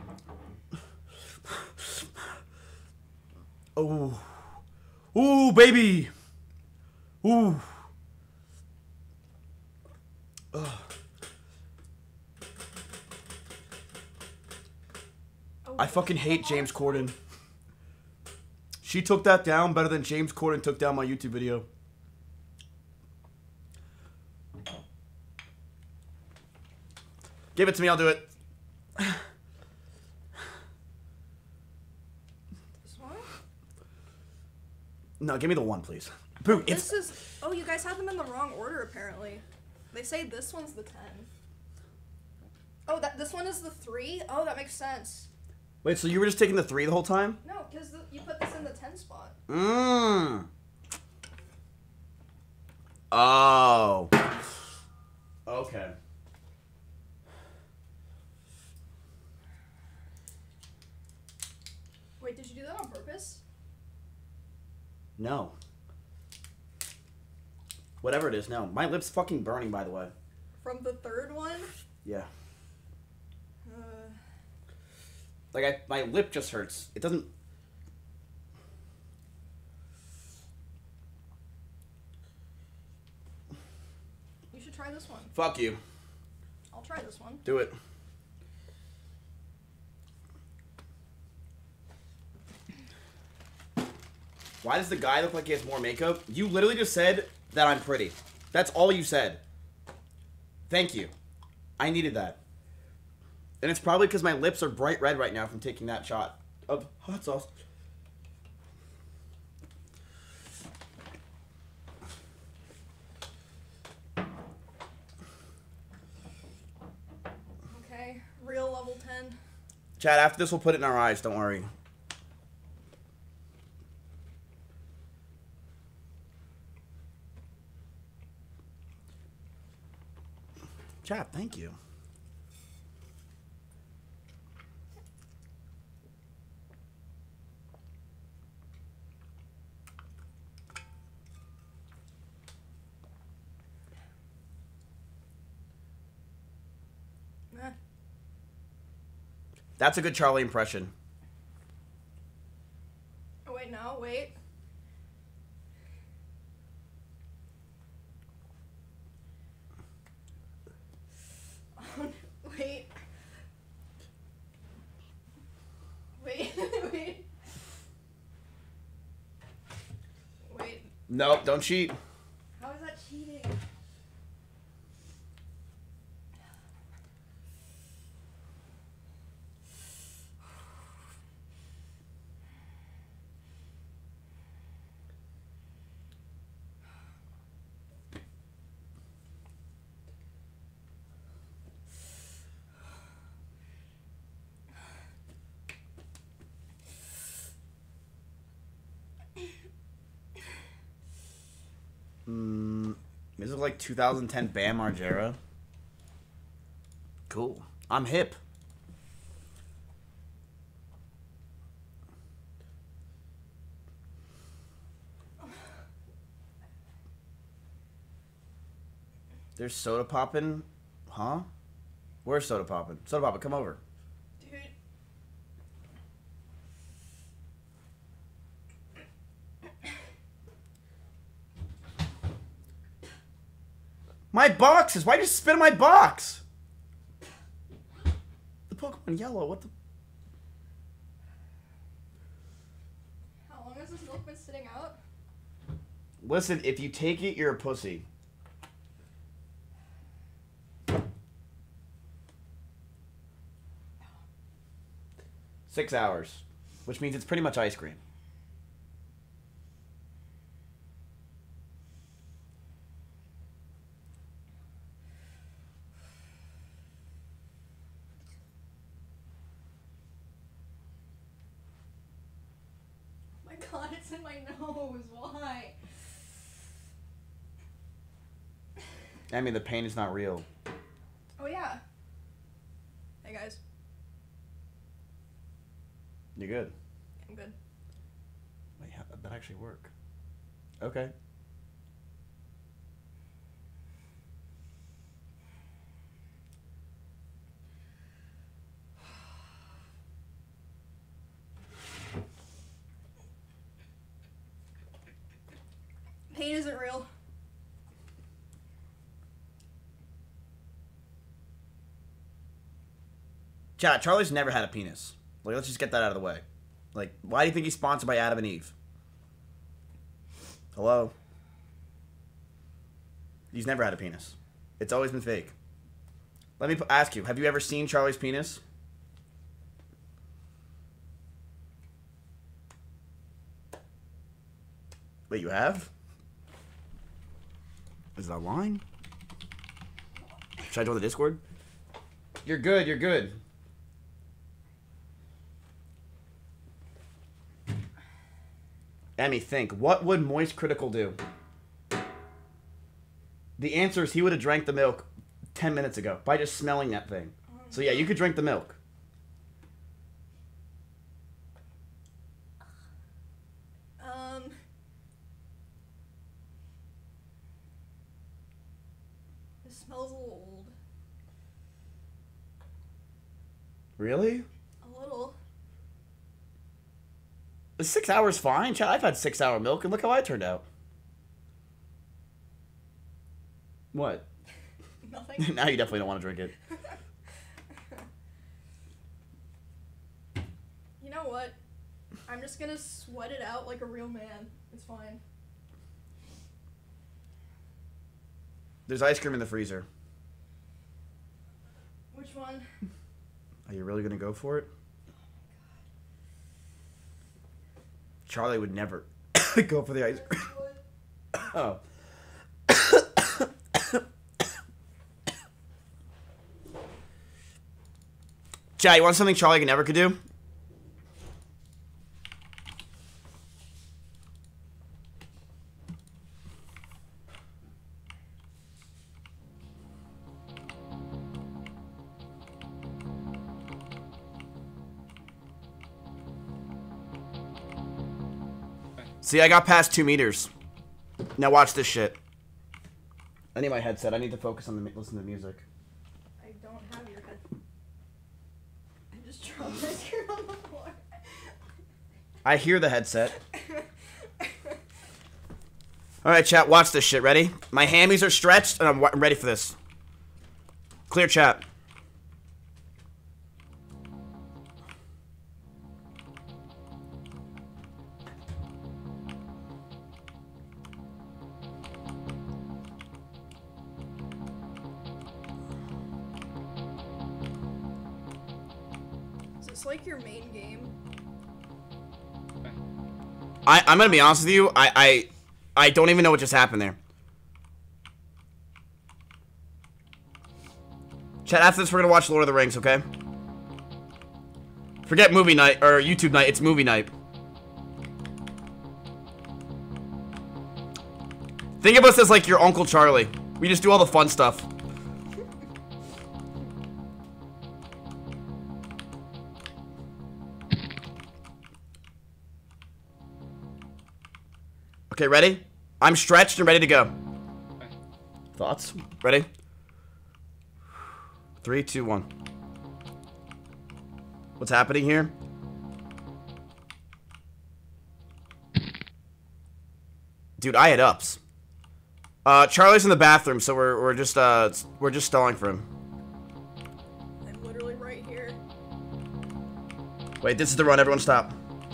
Speaker 4: Oh. Ooh, baby. Ooh. Ugh. I fucking hate James Corden. She took that down better than James Corden took down my YouTube video. Give it to me, I'll do it.
Speaker 3: This one?
Speaker 4: No, give me the one, please. Boo, it's...
Speaker 3: This is. Oh, you guys have them in the wrong order, apparently. They say this one's the ten. Oh, that this one is the three? Oh, that makes sense.
Speaker 4: Wait, so you were just taking the three the whole time?
Speaker 3: No, because you put this in the ten spot.
Speaker 4: Mmm. Oh. Okay.
Speaker 3: Wait, did you do that on purpose?
Speaker 4: No. Whatever it is, no. My lip's fucking burning, by the way.
Speaker 3: From the third one?
Speaker 4: Yeah.
Speaker 3: Uh,
Speaker 4: Like, I, my lip just hurts. It doesn't...
Speaker 3: you should try this one.
Speaker 4: Fuck you.
Speaker 3: I'll try this one.
Speaker 4: Do it. Why does the guy look like he has more makeup? You literally just said that I'm pretty. That's all you said. Thank you. I needed that. And it's probably because my lips are bright red right now from taking that shot of hot sauce.
Speaker 3: Okay, real level ten.
Speaker 4: Chad, after this we'll put it in our eyes, don't worry. Chat, thank you.
Speaker 3: Eh.
Speaker 4: That's a good Charlie impression.
Speaker 3: Oh, wait, no, wait. Wait. Wait, wait. Wait,
Speaker 4: Nope, don't cheat.
Speaker 3: how is that cheating?
Speaker 4: Mm, this is like two thousand ten Bam Margera. Cool. I'm hip. There's soda poppin'? Huh? Where's soda poppin'? Soda poppin', come over.
Speaker 3: Dude.
Speaker 4: My boxes! Why'd you spit in my box? The Pokemon Yellow, what the...
Speaker 3: How long has this milk been sitting out?
Speaker 4: Listen, if you take it, you're a pussy. Six hours. Which means it's pretty much ice cream.
Speaker 3: Oh my god, it's in my nose. Why?
Speaker 4: I mean, the pain is not real.
Speaker 3: Oh, yeah. Hey, guys.
Speaker 4: You're good.
Speaker 3: I'm good.
Speaker 4: Wait, how did that actually work? Okay.
Speaker 3: Pain isn't real.
Speaker 4: Chat, Charlie's never had a penis. Like, let's just get that out of the way. Like, why do you think he's sponsored by Adam and Eve? Hello? He's never had a penis. It's always been fake. Let me p- ask you, have you ever seen Charlie's penis? Wait, you have? Is it online? Should I join the Discord? You're good, you're good. Emmy, think. What would Moist Critical do? The answer is he would have drank the milk ten minutes ago by just smelling that thing. So yeah, you could drink the milk.
Speaker 3: Um. It smells a little old.
Speaker 4: Really?
Speaker 3: A little.
Speaker 4: Is six hours fine? Child, I've had six hour milk and look how I turned out. What?
Speaker 3: Nothing.
Speaker 4: Now you definitely don't want to drink it.
Speaker 3: You know what? I'm just gonna sweat it out like a real man. It's fine.
Speaker 4: There's ice cream in the freezer.
Speaker 3: Which one?
Speaker 4: Are you really going to go for it? Charlie would never go for the ice cream. Oh. Chad, you want something Charlie never could do? See, I got past two meters. Now watch this shit. I need my headset. I need to focus on the listen to the music.
Speaker 3: I don't have your head. I just dropped my screen on the floor.
Speaker 4: I hear the headset. Alright, chat, watch this shit. Ready? My hammies are stretched, and I'm, I'm ready for this. Clear chat.
Speaker 3: Is this like your main game?
Speaker 4: I, I'm gonna be honest with you. I, I, I don't even know what just happened there. Chat, after this, we're gonna watch Lord of the Rings, okay? Forget movie night, or YouTube night, it's movie night. Think of us as like your Uncle Charlie. We just do all the fun stuff. Okay, ready? I'm stretched and ready to go. Thoughts? Ready? Three, two, one. What's happening here? Dude, I had ups. Uh, Charlie's in the bathroom, so we're we're just uh we're just stalling for him.
Speaker 3: I'm literally right here.
Speaker 4: Wait, this is the run. Everyone stop.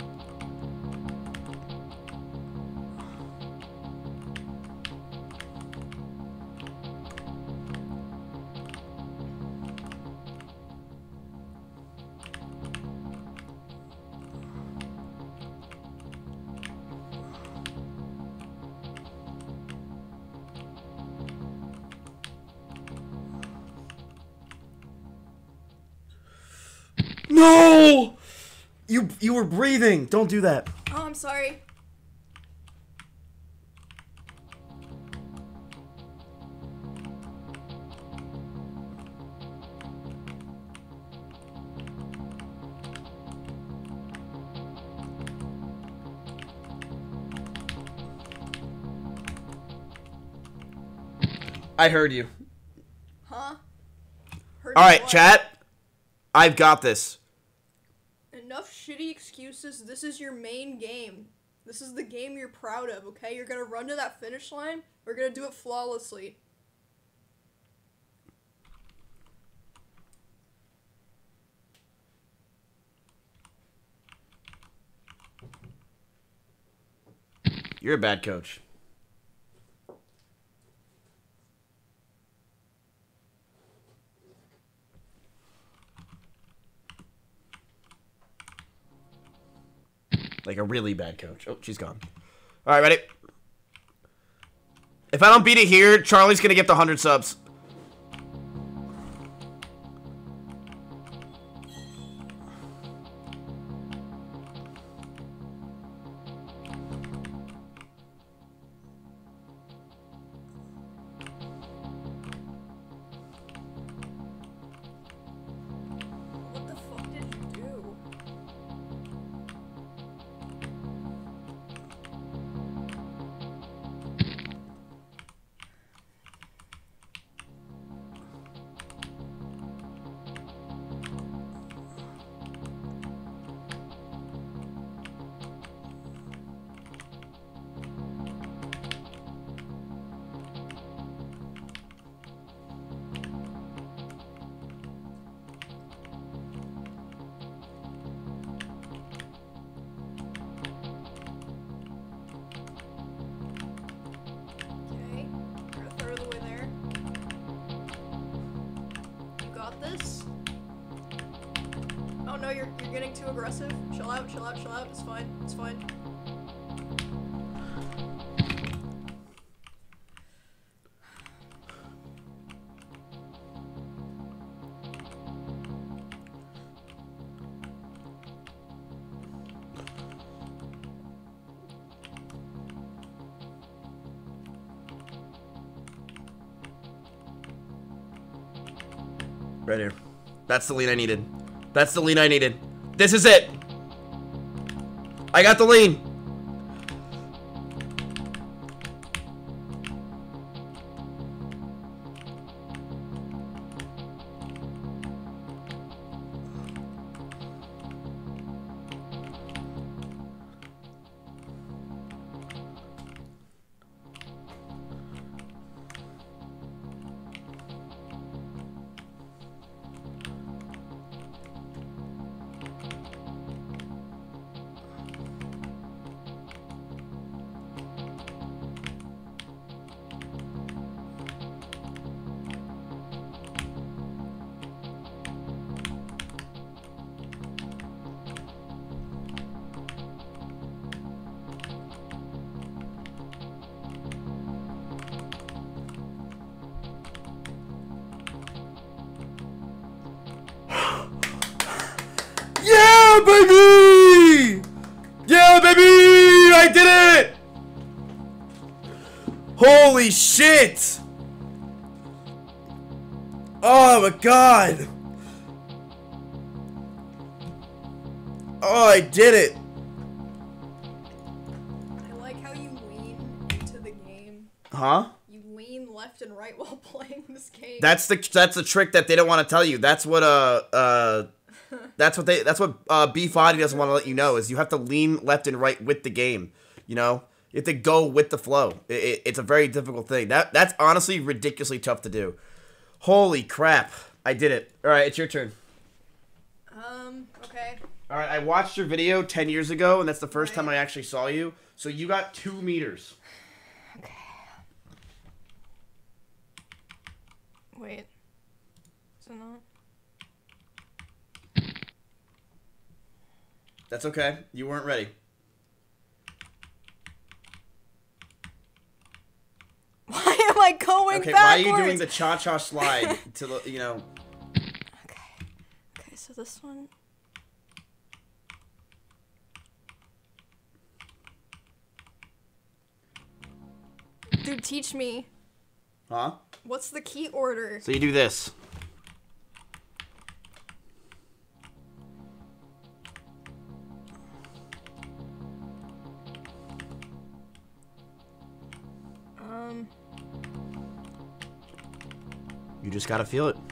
Speaker 4: No! You you were breathing. Don't do that.
Speaker 3: Oh, I'm sorry.
Speaker 4: I heard you.
Speaker 3: Huh? Heard
Speaker 4: All right,
Speaker 3: what?
Speaker 4: chat. I've got this.
Speaker 3: Enough shitty excuses. This is your main game. This is the game you're proud of, okay? You're gonna run to that finish line. We're gonna do it flawlessly.
Speaker 4: You're a bad coach. Like a really bad coach. Oh, she's gone. All right, ready? If I don't beat it here, Charlie's gonna get the one hundred subs.
Speaker 3: What the fuck did you do? Okay, we're a third of the way there. You got this? Oh no, you're you're getting too aggressive. Chill out, chill out, chill out. It's fine. It's fine.
Speaker 4: Right here. That's the lead I needed. That's the lead I needed. This is it. I got the lead. baby! Yeah, baby! I did it! Holy shit! Oh my god! Oh, I did it!
Speaker 3: I like how you lean into the game.
Speaker 4: Huh?
Speaker 3: You lean left and right while playing this game.
Speaker 4: That's the that's the trick that they don't want to tell you. That's what uh uh that's what they that's what uh Beef Body doesn't want to let you know is you have to lean left and right with the game. You know, you have to go with the flow. It, it, it's a very difficult thing. That that's honestly ridiculously tough to do. Holy crap! I did it. All right, it's your turn.
Speaker 3: Um. Okay.
Speaker 4: All right, I watched your video ten years ago, and that's the first time I actually saw you. So you got two meters.
Speaker 3: Okay. Wait. Is it not?
Speaker 4: That's okay. You weren't ready.
Speaker 3: Why am I going
Speaker 4: Okay,
Speaker 3: backwards?
Speaker 4: why are you doing the cha-cha slide to the, you know?
Speaker 3: Okay. Okay, so this one. Dude, teach me.
Speaker 4: Huh?
Speaker 3: What's the key order?
Speaker 4: So you do this.
Speaker 3: Um.
Speaker 4: You just gotta feel it.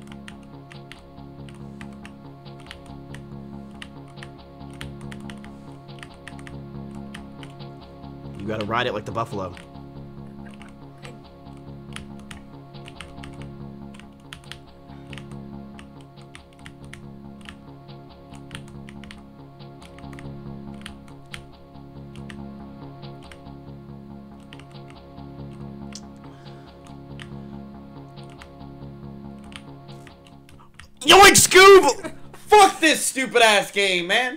Speaker 4: You gotta ride it like the buffalo. Yoink, Scoob! Fuck this stupid ass game, man.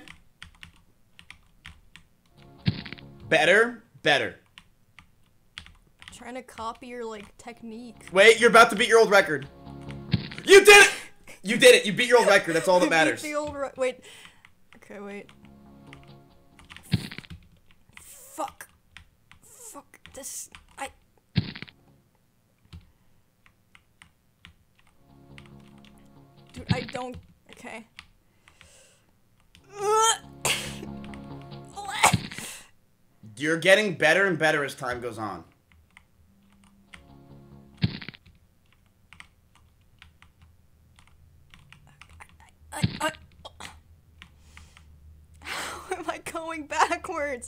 Speaker 4: Better, better.
Speaker 3: I'm trying to copy your like technique.
Speaker 4: Wait, you're about to beat your old record. You did it! You did it. You beat your old record. That's all that
Speaker 3: I beat
Speaker 4: matters.
Speaker 3: the old re- wait. Okay, wait. Fuck. Fuck this. I. Dude, I don't. Okay.
Speaker 4: You're getting better and better as time goes on.
Speaker 3: I, I, how am I going backwards?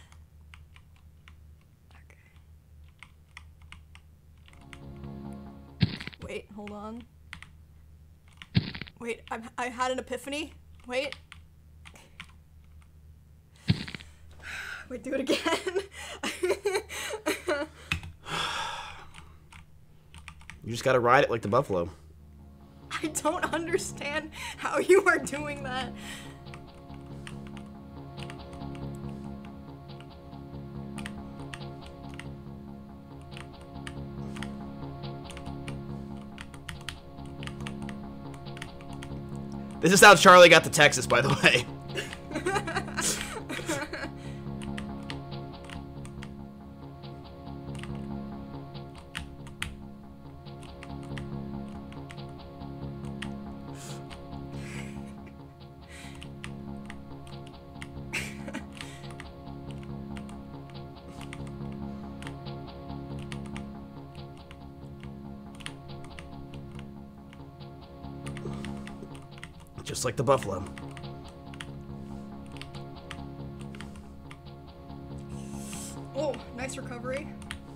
Speaker 3: Okay. Wait, hold on. Wait, I'm, I had an epiphany. Wait. Wait, do it again.
Speaker 4: You just gotta ride it like the buffalo.
Speaker 3: I don't understand how you are doing that.
Speaker 4: This is how Charlie got to Texas, by the way. Just like the buffalo.
Speaker 3: Oh, nice recovery.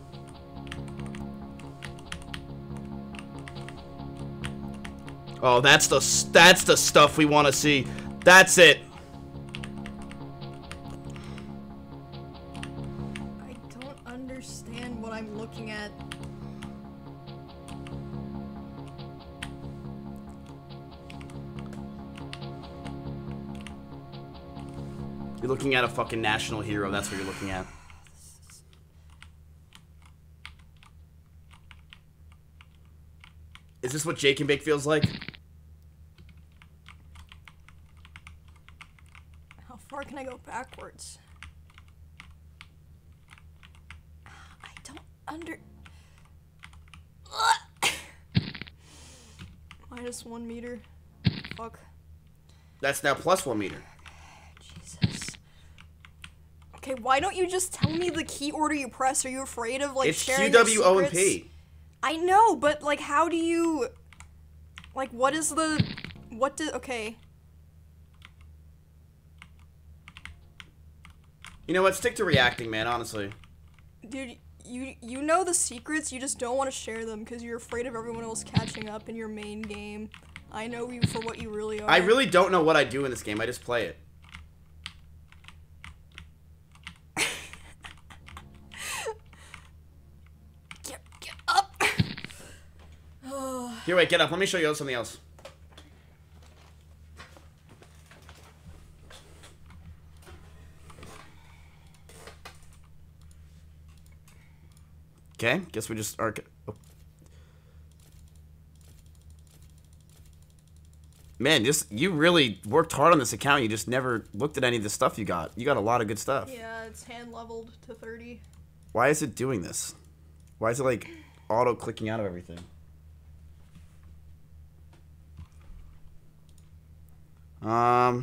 Speaker 4: Oh, that's the that's the stuff we want to see. That's it.
Speaker 3: I don't understand what I'm looking at.
Speaker 4: You're looking at a fucking national hero. That's what you're looking at. Is this what Jake and Bake feels like?
Speaker 3: backwards? I don't under... Minus one meter. Fuck.
Speaker 4: That's now plus one meter.
Speaker 3: Jesus. Okay, why don't you just tell me the key order you press? Are you afraid of, like,
Speaker 4: It's
Speaker 3: sharing
Speaker 4: Q W O
Speaker 3: your
Speaker 4: and
Speaker 3: secrets?
Speaker 4: P.
Speaker 3: I know, but, like, how do you... Like, what is the... What do... Okay.
Speaker 4: You know what? Stick to reacting, man, honestly.
Speaker 3: Dude, you you know the secrets, you just don't want to share them because you're afraid of everyone else catching up in your main game. I know you for what you really are.
Speaker 4: I really don't know what I do in this game. I just play it.
Speaker 3: Get, get up!
Speaker 4: Here, wait, get up. Let me show you something else. Okay, guess we just are. Oh. Man, just you really worked hard on this account. You just never looked at any of the stuff you got. You got a lot of good stuff.
Speaker 3: Yeah, it's hand leveled to thirty.
Speaker 4: Why is it doing this? Why is it like auto clicking out of everything? Um.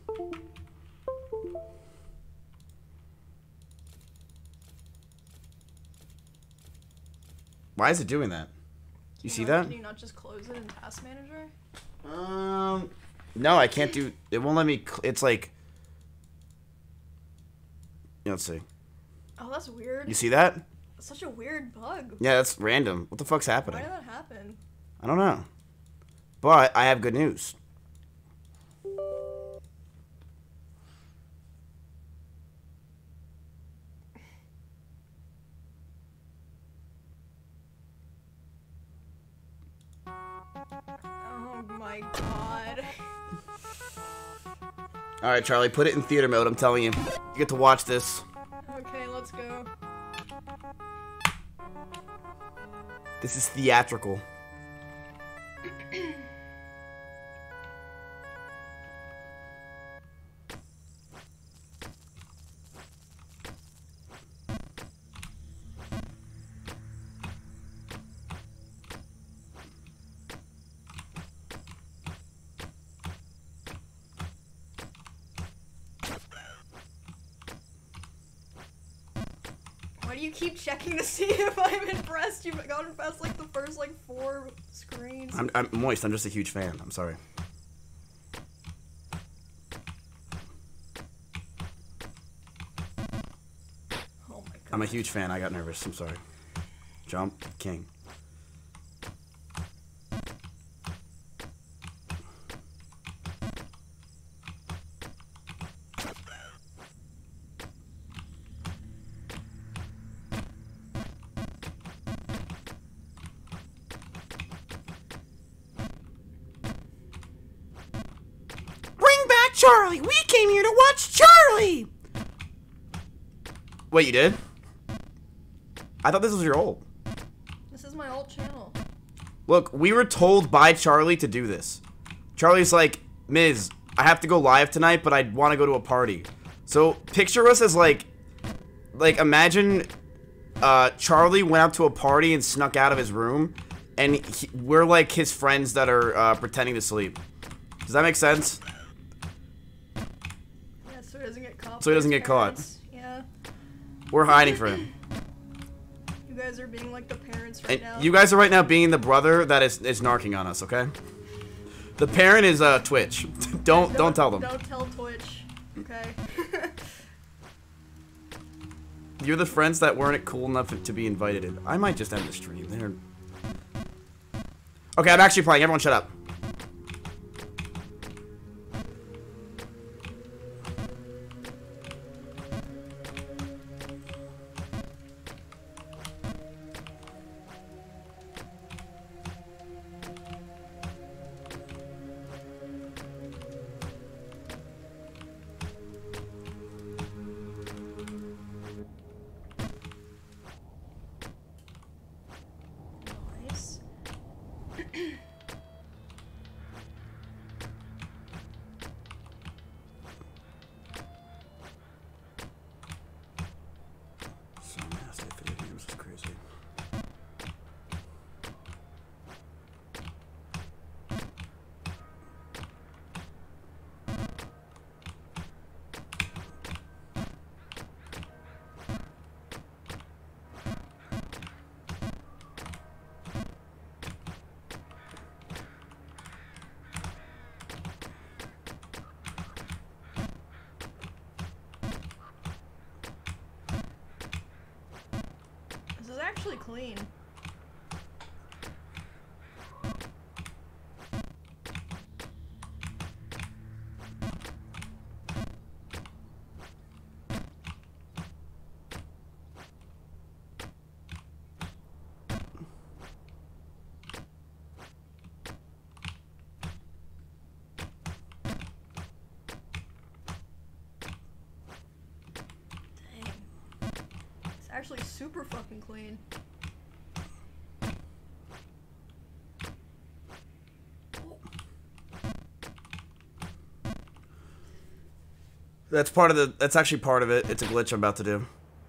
Speaker 4: Why is it doing that? You see
Speaker 3: Not-
Speaker 4: that?
Speaker 3: Can you not just close it in Task Manager?
Speaker 4: Um, no, I can't do. It won't let me. Cl it's like. Yeah, let's see.
Speaker 3: Oh, that's weird.
Speaker 4: You see that?
Speaker 3: That's such a weird bug.
Speaker 4: Yeah, that's random. What the fuck's
Speaker 3: Why
Speaker 4: happening?
Speaker 3: did that happen?
Speaker 4: I don't know. But I have good news.
Speaker 3: Oh my god.
Speaker 4: All right, Charlie, put it in theater mode. I'm telling you, you get to watch this.
Speaker 3: Okay, let's go.
Speaker 4: This is theatrical.
Speaker 3: Why do you keep checking to see if I'm impressed? You've gotten past like the first like four screens.
Speaker 4: I'm, I'm moist. I'm just a huge fan. I'm sorry.
Speaker 3: Oh my god.
Speaker 4: I'm a huge fan. I got nervous. I'm sorry. Jump king. Bring back Charlie. We came here to watch Charlie. Wait, you did? I thought this was your old.
Speaker 3: This is my old channel.
Speaker 4: Look, we were told by Charlie to do this. Charlie's like, Miz, I have to go live tonight, but I want to go to a party. So picture us as like, like imagine uh, Charlie went out to a party and snuck out of his room, and he, we're like his friends that are uh, pretending to sleep. Does that make sense?
Speaker 3: Yeah, so he doesn't get caught.
Speaker 4: So he
Speaker 3: by
Speaker 4: doesn't
Speaker 3: his
Speaker 4: get caught.
Speaker 3: parents. Yeah.
Speaker 4: We're hiding for him.
Speaker 3: You guys are being like the parents right
Speaker 4: And
Speaker 3: now.
Speaker 4: you guys are right now being the brother that is, is narking on us, okay? The parent is uh, Twitch. don't don't tell them.
Speaker 3: Don't tell Twitch. Okay.
Speaker 4: You're the friends that weren't cool enough to be invited in. I might just end the stream. They're... Okay, I'm actually playing. Everyone shut up.
Speaker 3: Nice. actually clean. Actually super fucking clean.
Speaker 4: That's part of the, that's actually part of it. It's a glitch I'm about to do.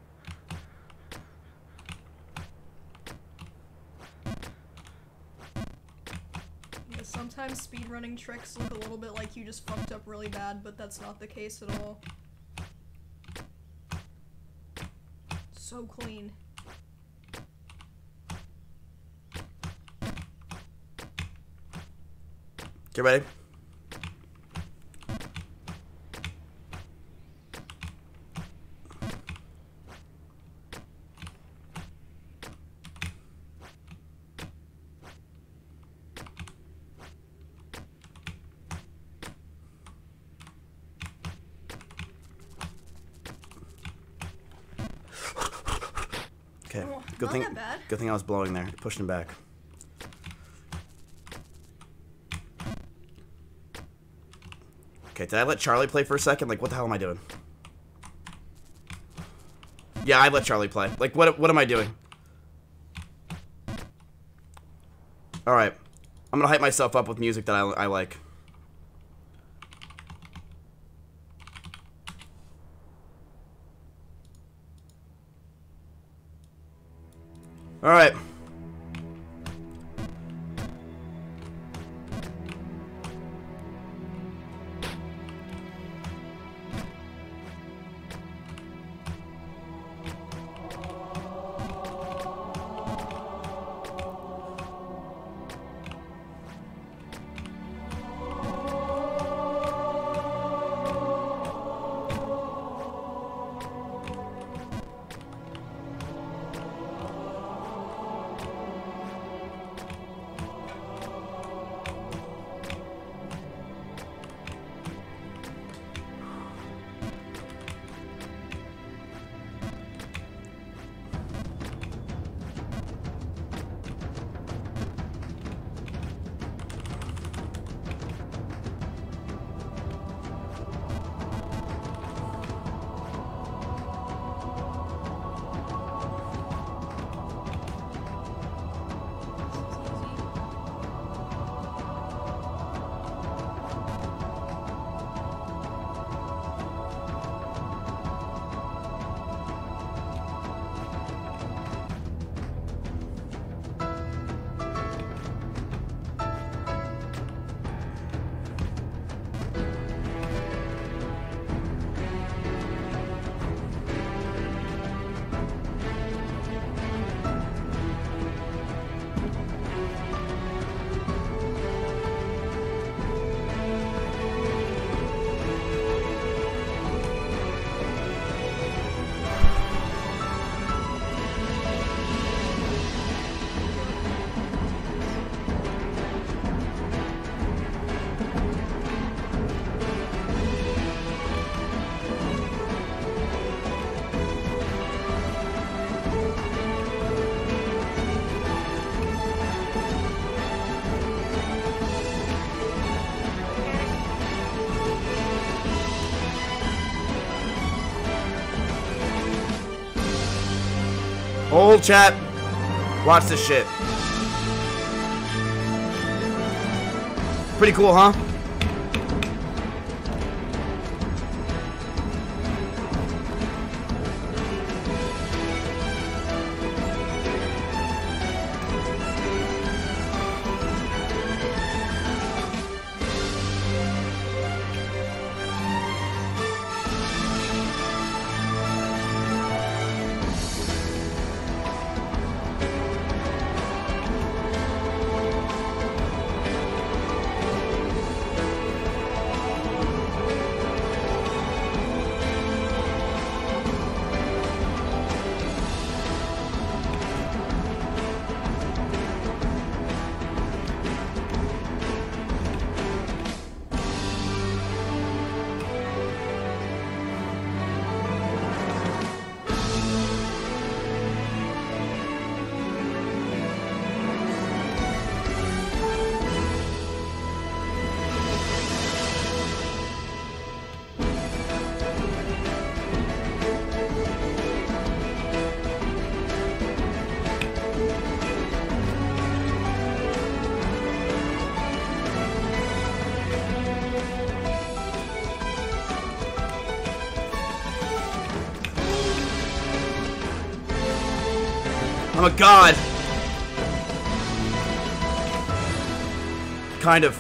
Speaker 3: Yeah, sometimes speedrunning tricks look a little bit like you just fucked up really bad, but that's not the case at all. So clean.
Speaker 4: Get ready. Okay,
Speaker 3: Oh,
Speaker 4: good
Speaker 3: not
Speaker 4: thing.
Speaker 3: that bad.
Speaker 4: Good thing I was blowing there, pushing him back. Okay, did I let Charlie play for a second? Like, what the hell am I doing? Yeah, I let Charlie play. Like, what? What am I doing? All right, I'm gonna hype myself up with music that I, I like. All right. Hold chat. Watch this shit. Pretty cool, huh? I'm a god. Kind of.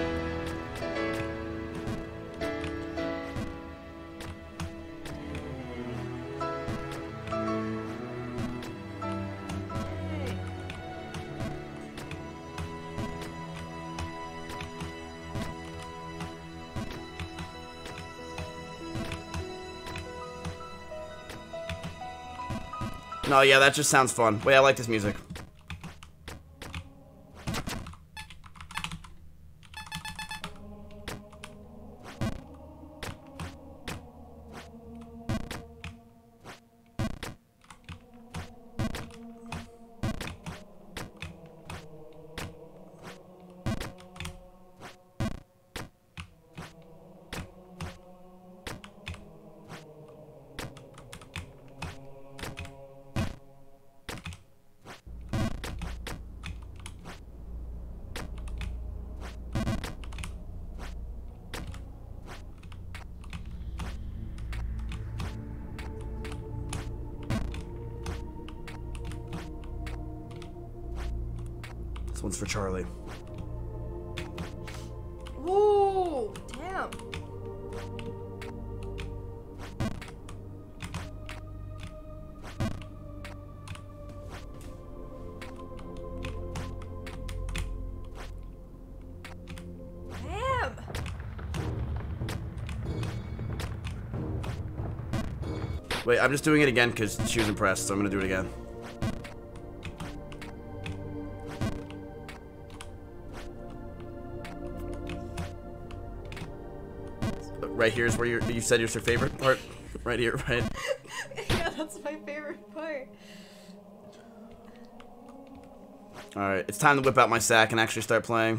Speaker 4: No, yeah, that just sounds fun. Wait, I like this music. This one's for Charlie.
Speaker 3: Whoa, damn. Damn.
Speaker 4: Wait, I'm just doing it again because she was impressed, so I'm gonna do it again. Right here is where you're, you said is your favorite part. Right here, right?
Speaker 3: Yeah, that's my favorite part.
Speaker 4: Alright, it's time to whip out my sack and actually start playing.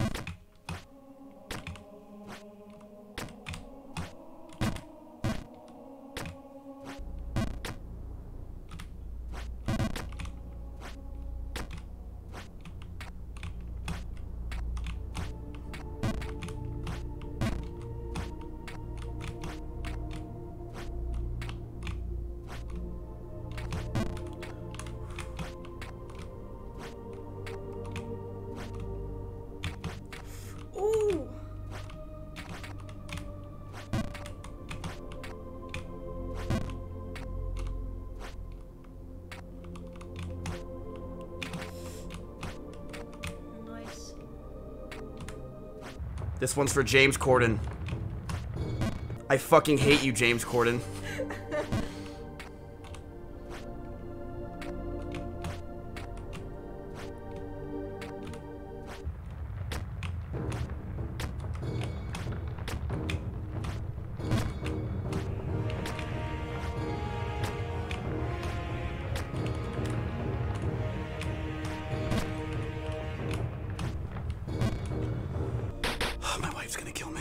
Speaker 3: Ooh. Nice.
Speaker 4: This one's for James Corden. I fucking hate you, James Corden. My wife's gonna kill me.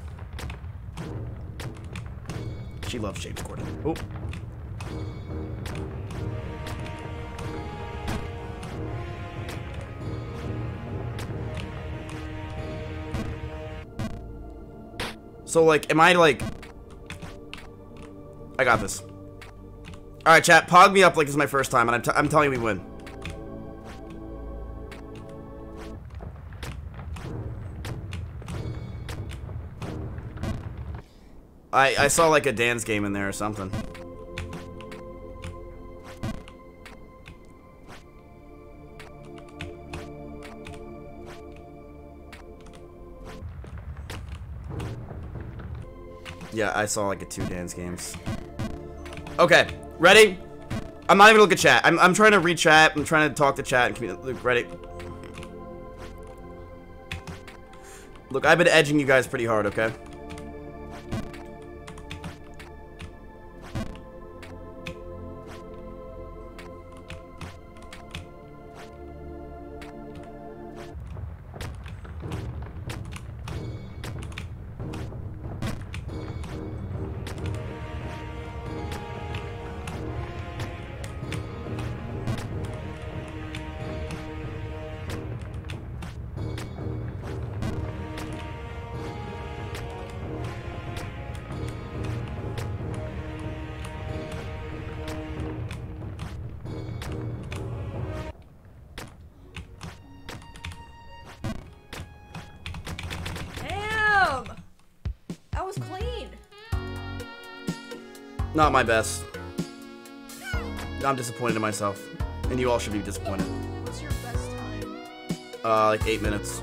Speaker 4: She loves James Corden. Oh. So, like, am I, like... I got this. Alright, chat, pog me up like this is my first time, and I'm, t I'm telling you we win. I, I saw like a dance game in there or something. Yeah, I saw like a two dance games. Okay, ready? I'm not even looking at chat. I'm, I'm trying to read chat. I'm trying to talk to chat and communicate. Ready? Look, I've been edging you guys pretty hard, okay? Not my best. I'm disappointed in myself. And you all should be disappointed.
Speaker 3: What's your best time?
Speaker 4: Uh, like eight minutes.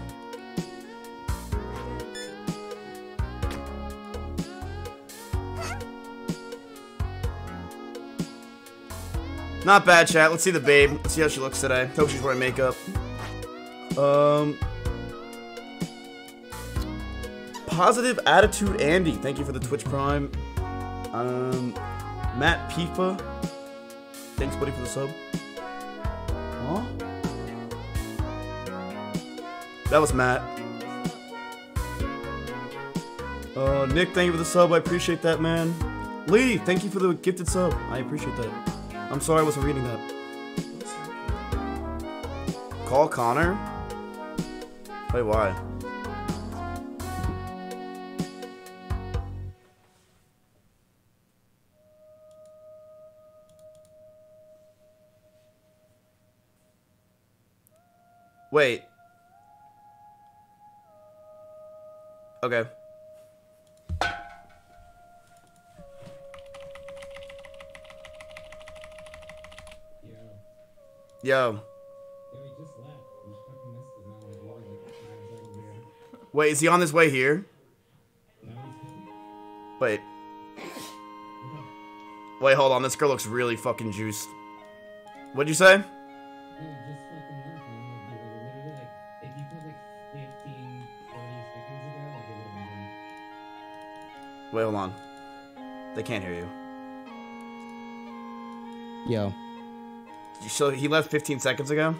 Speaker 4: Not bad, chat. Let's see the babe. Let's see how she looks today. Hope she's wearing makeup. Um... Positive Attitude Andy, thank you for the Twitch Prime. Um, Matt Pifa, thanks buddy for the sub. Huh? That was Matt. Uh, Nick, thank you for the sub. I appreciate that, man. Lee, thank you for the gifted sub. I appreciate that. I'm sorry I wasn't reading that. Call Connor? Wait, why? Wait. Okay. Yo. Wait, is he on his way here? Wait. Wait, hold on. This girl looks really fucking juiced. What'd you say? Wait, hold on. They can't hear you.
Speaker 11: Yo.
Speaker 4: So he left fifteen seconds ago?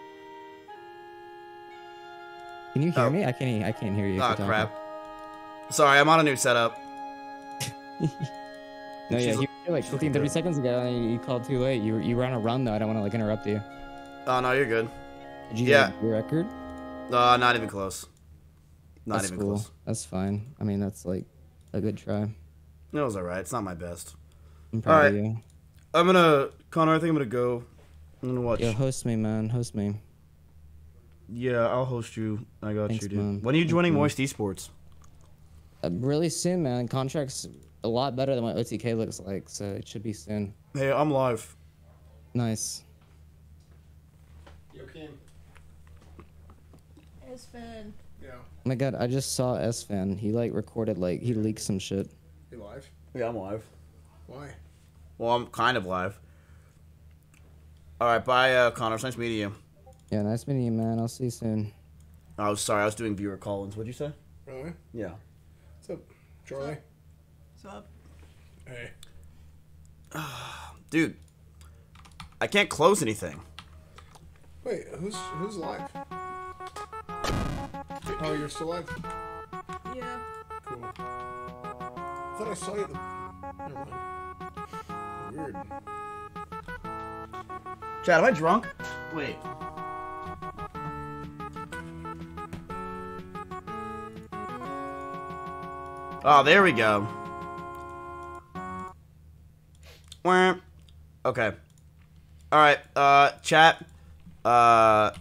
Speaker 11: Can you hear
Speaker 4: Oh.
Speaker 11: me? I can't. I can't hear you. if
Speaker 4: Oh,
Speaker 11: you're talking.
Speaker 4: crap. Sorry, I'm on a new setup.
Speaker 11: No, yeah,
Speaker 4: She's-
Speaker 11: you were like fifteen, thirty seconds ago, and you called too late. You were, you were on a run, though. I don't want to like interrupt you.
Speaker 4: Oh, no, you're good.
Speaker 11: Did you
Speaker 4: Yeah.
Speaker 11: get your record?
Speaker 4: Uh, not even close. Not
Speaker 11: That's
Speaker 4: even
Speaker 11: cool.
Speaker 4: close.
Speaker 11: That's fine. I mean, that's like a good try.
Speaker 4: It was alright. It's not my best.
Speaker 11: I'm proud of
Speaker 4: Alright.
Speaker 11: you.
Speaker 4: I'm gonna... Connor, I think I'm gonna go. I'm gonna watch.
Speaker 11: Yo, host me, man. Host me.
Speaker 4: Yeah, I'll host you. I got
Speaker 11: Thanks,
Speaker 4: you, dude.
Speaker 11: man.
Speaker 4: When are you
Speaker 11: Thank
Speaker 4: joining
Speaker 11: you.
Speaker 4: Moist Esports?
Speaker 11: Uh, really soon, man. Contract's a lot better than what O T K looks like, so it should be soon.
Speaker 4: Hey, I'm live.
Speaker 11: Nice.
Speaker 12: Yo, Kim.
Speaker 3: It's been.
Speaker 12: Yeah.
Speaker 11: Oh my god, I just saw S-Fan. He like recorded like he leaked some shit.
Speaker 12: You live?
Speaker 4: Yeah, I'm live.
Speaker 12: Why?
Speaker 4: Well, I'm kind of live. Alright, bye, uh, Connor. It's nice meeting you.
Speaker 11: Yeah, nice meeting you, man. I'll see you soon.
Speaker 4: Oh, sorry. I was doing viewer call-ins. What'd you say?
Speaker 12: Really?
Speaker 4: Yeah.
Speaker 12: What's up, Charlie?
Speaker 3: What's up?
Speaker 12: Hey.
Speaker 4: Dude, I can't close anything.
Speaker 12: Wait, who's who's live? Oh, you're still live?
Speaker 3: Yeah.
Speaker 12: Cool. I thought I saw you. The... Never mind. Weird.
Speaker 4: Chad, am I drunk? Wait. Oh, there we go. Wah. Okay. Alright, uh, chat. Uh...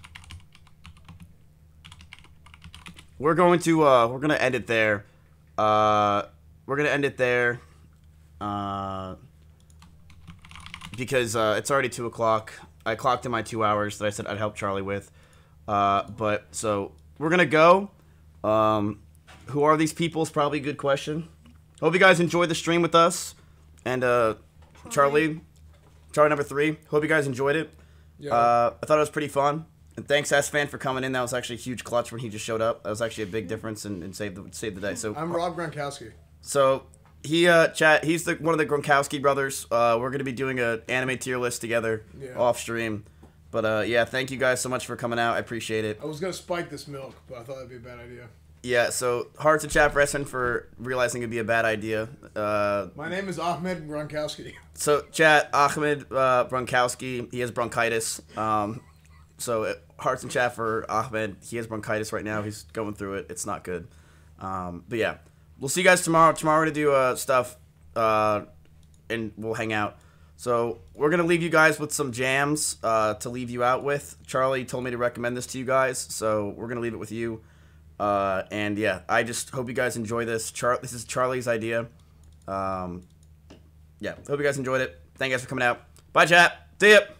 Speaker 4: We're going to, uh, we're gonna end it there. Uh, we're gonna end it there. Uh... Because, uh, it's already two o'clock. I clocked in my two hours that I said I'd help Charlie with. Uh, but, so, we're gonna go. Um... Who are these people is probably a good question. Hope you guys enjoyed the stream with us. And, uh, Charlie, Charlie number three, hope you guys enjoyed it.
Speaker 12: Yeah.
Speaker 4: Uh, I thought it was pretty fun. And thanks, S-Fan, for coming in. That was actually a huge clutch when he just showed up. That was actually a big difference and, and saved, the, saved the day. So
Speaker 12: I'm Rob Gronkowski.
Speaker 4: So, he, uh, chat, he's the one of the Gronkowski brothers. Uh, we're going to be doing an anime tier list together
Speaker 12: Yeah.
Speaker 4: off stream. But, uh, yeah, thank you guys so much for coming out. I appreciate it.
Speaker 12: I was gonna spike this milk, but I thought that'd be a bad idea.
Speaker 4: Yeah, so hearts and chat for S N for realizing it'd be a bad idea. Uh,
Speaker 12: My name is Ahmed Gronkowski.
Speaker 4: so chat, Ahmed uh, Bronkowski, he has bronchitis. Um, so uh, hearts and chat for Ahmed. He has bronchitis right now. He's going through it. It's not good. Um, but yeah, we'll see you guys tomorrow. Tomorrow we're gonna do uh, stuff, uh, and we'll hang out. So we're gonna leave you guys with some jams uh, to leave you out with. Charlie told me to recommend this to you guys, so we're gonna leave it with you. Uh, and yeah, I just hope you guys enjoy this. Char- this is Charlie's idea. Um, yeah, hope you guys enjoyed it. Thank you guys for coming out. Bye, chat. See ya.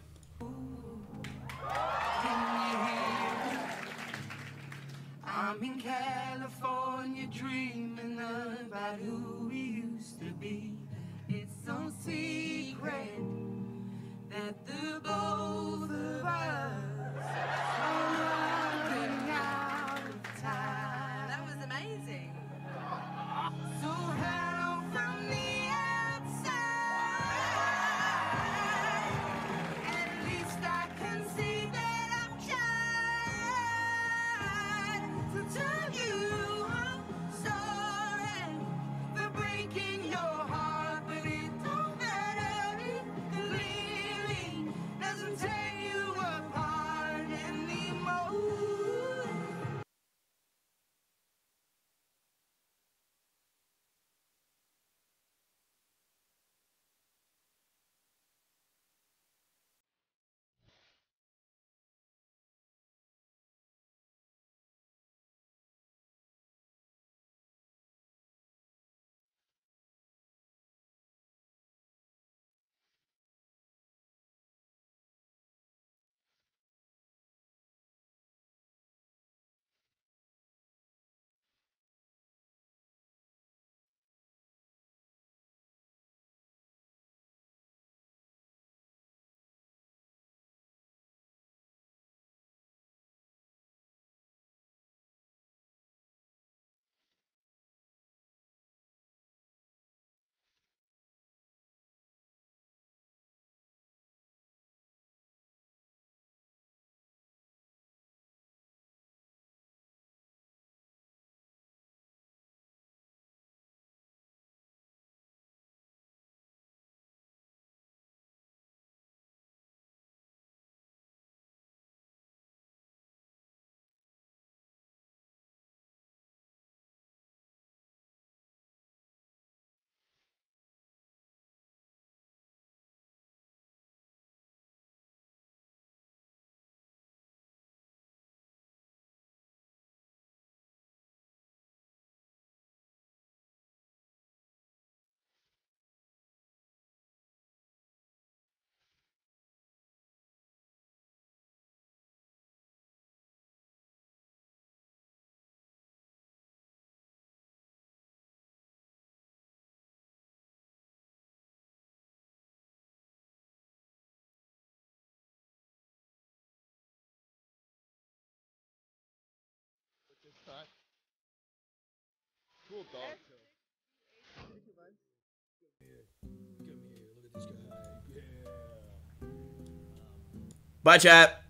Speaker 13: I'm in California dreaming about who we used to be. It's no secret that the both of us are running out of time. That was amazing. So hello from the outside. At least I can see that I've tried to tell you I'm sorry for breaking your heart, but it don't matter. It really doesn't tear you apart anymore.
Speaker 12: Cool dog.
Speaker 4: Bye, chat.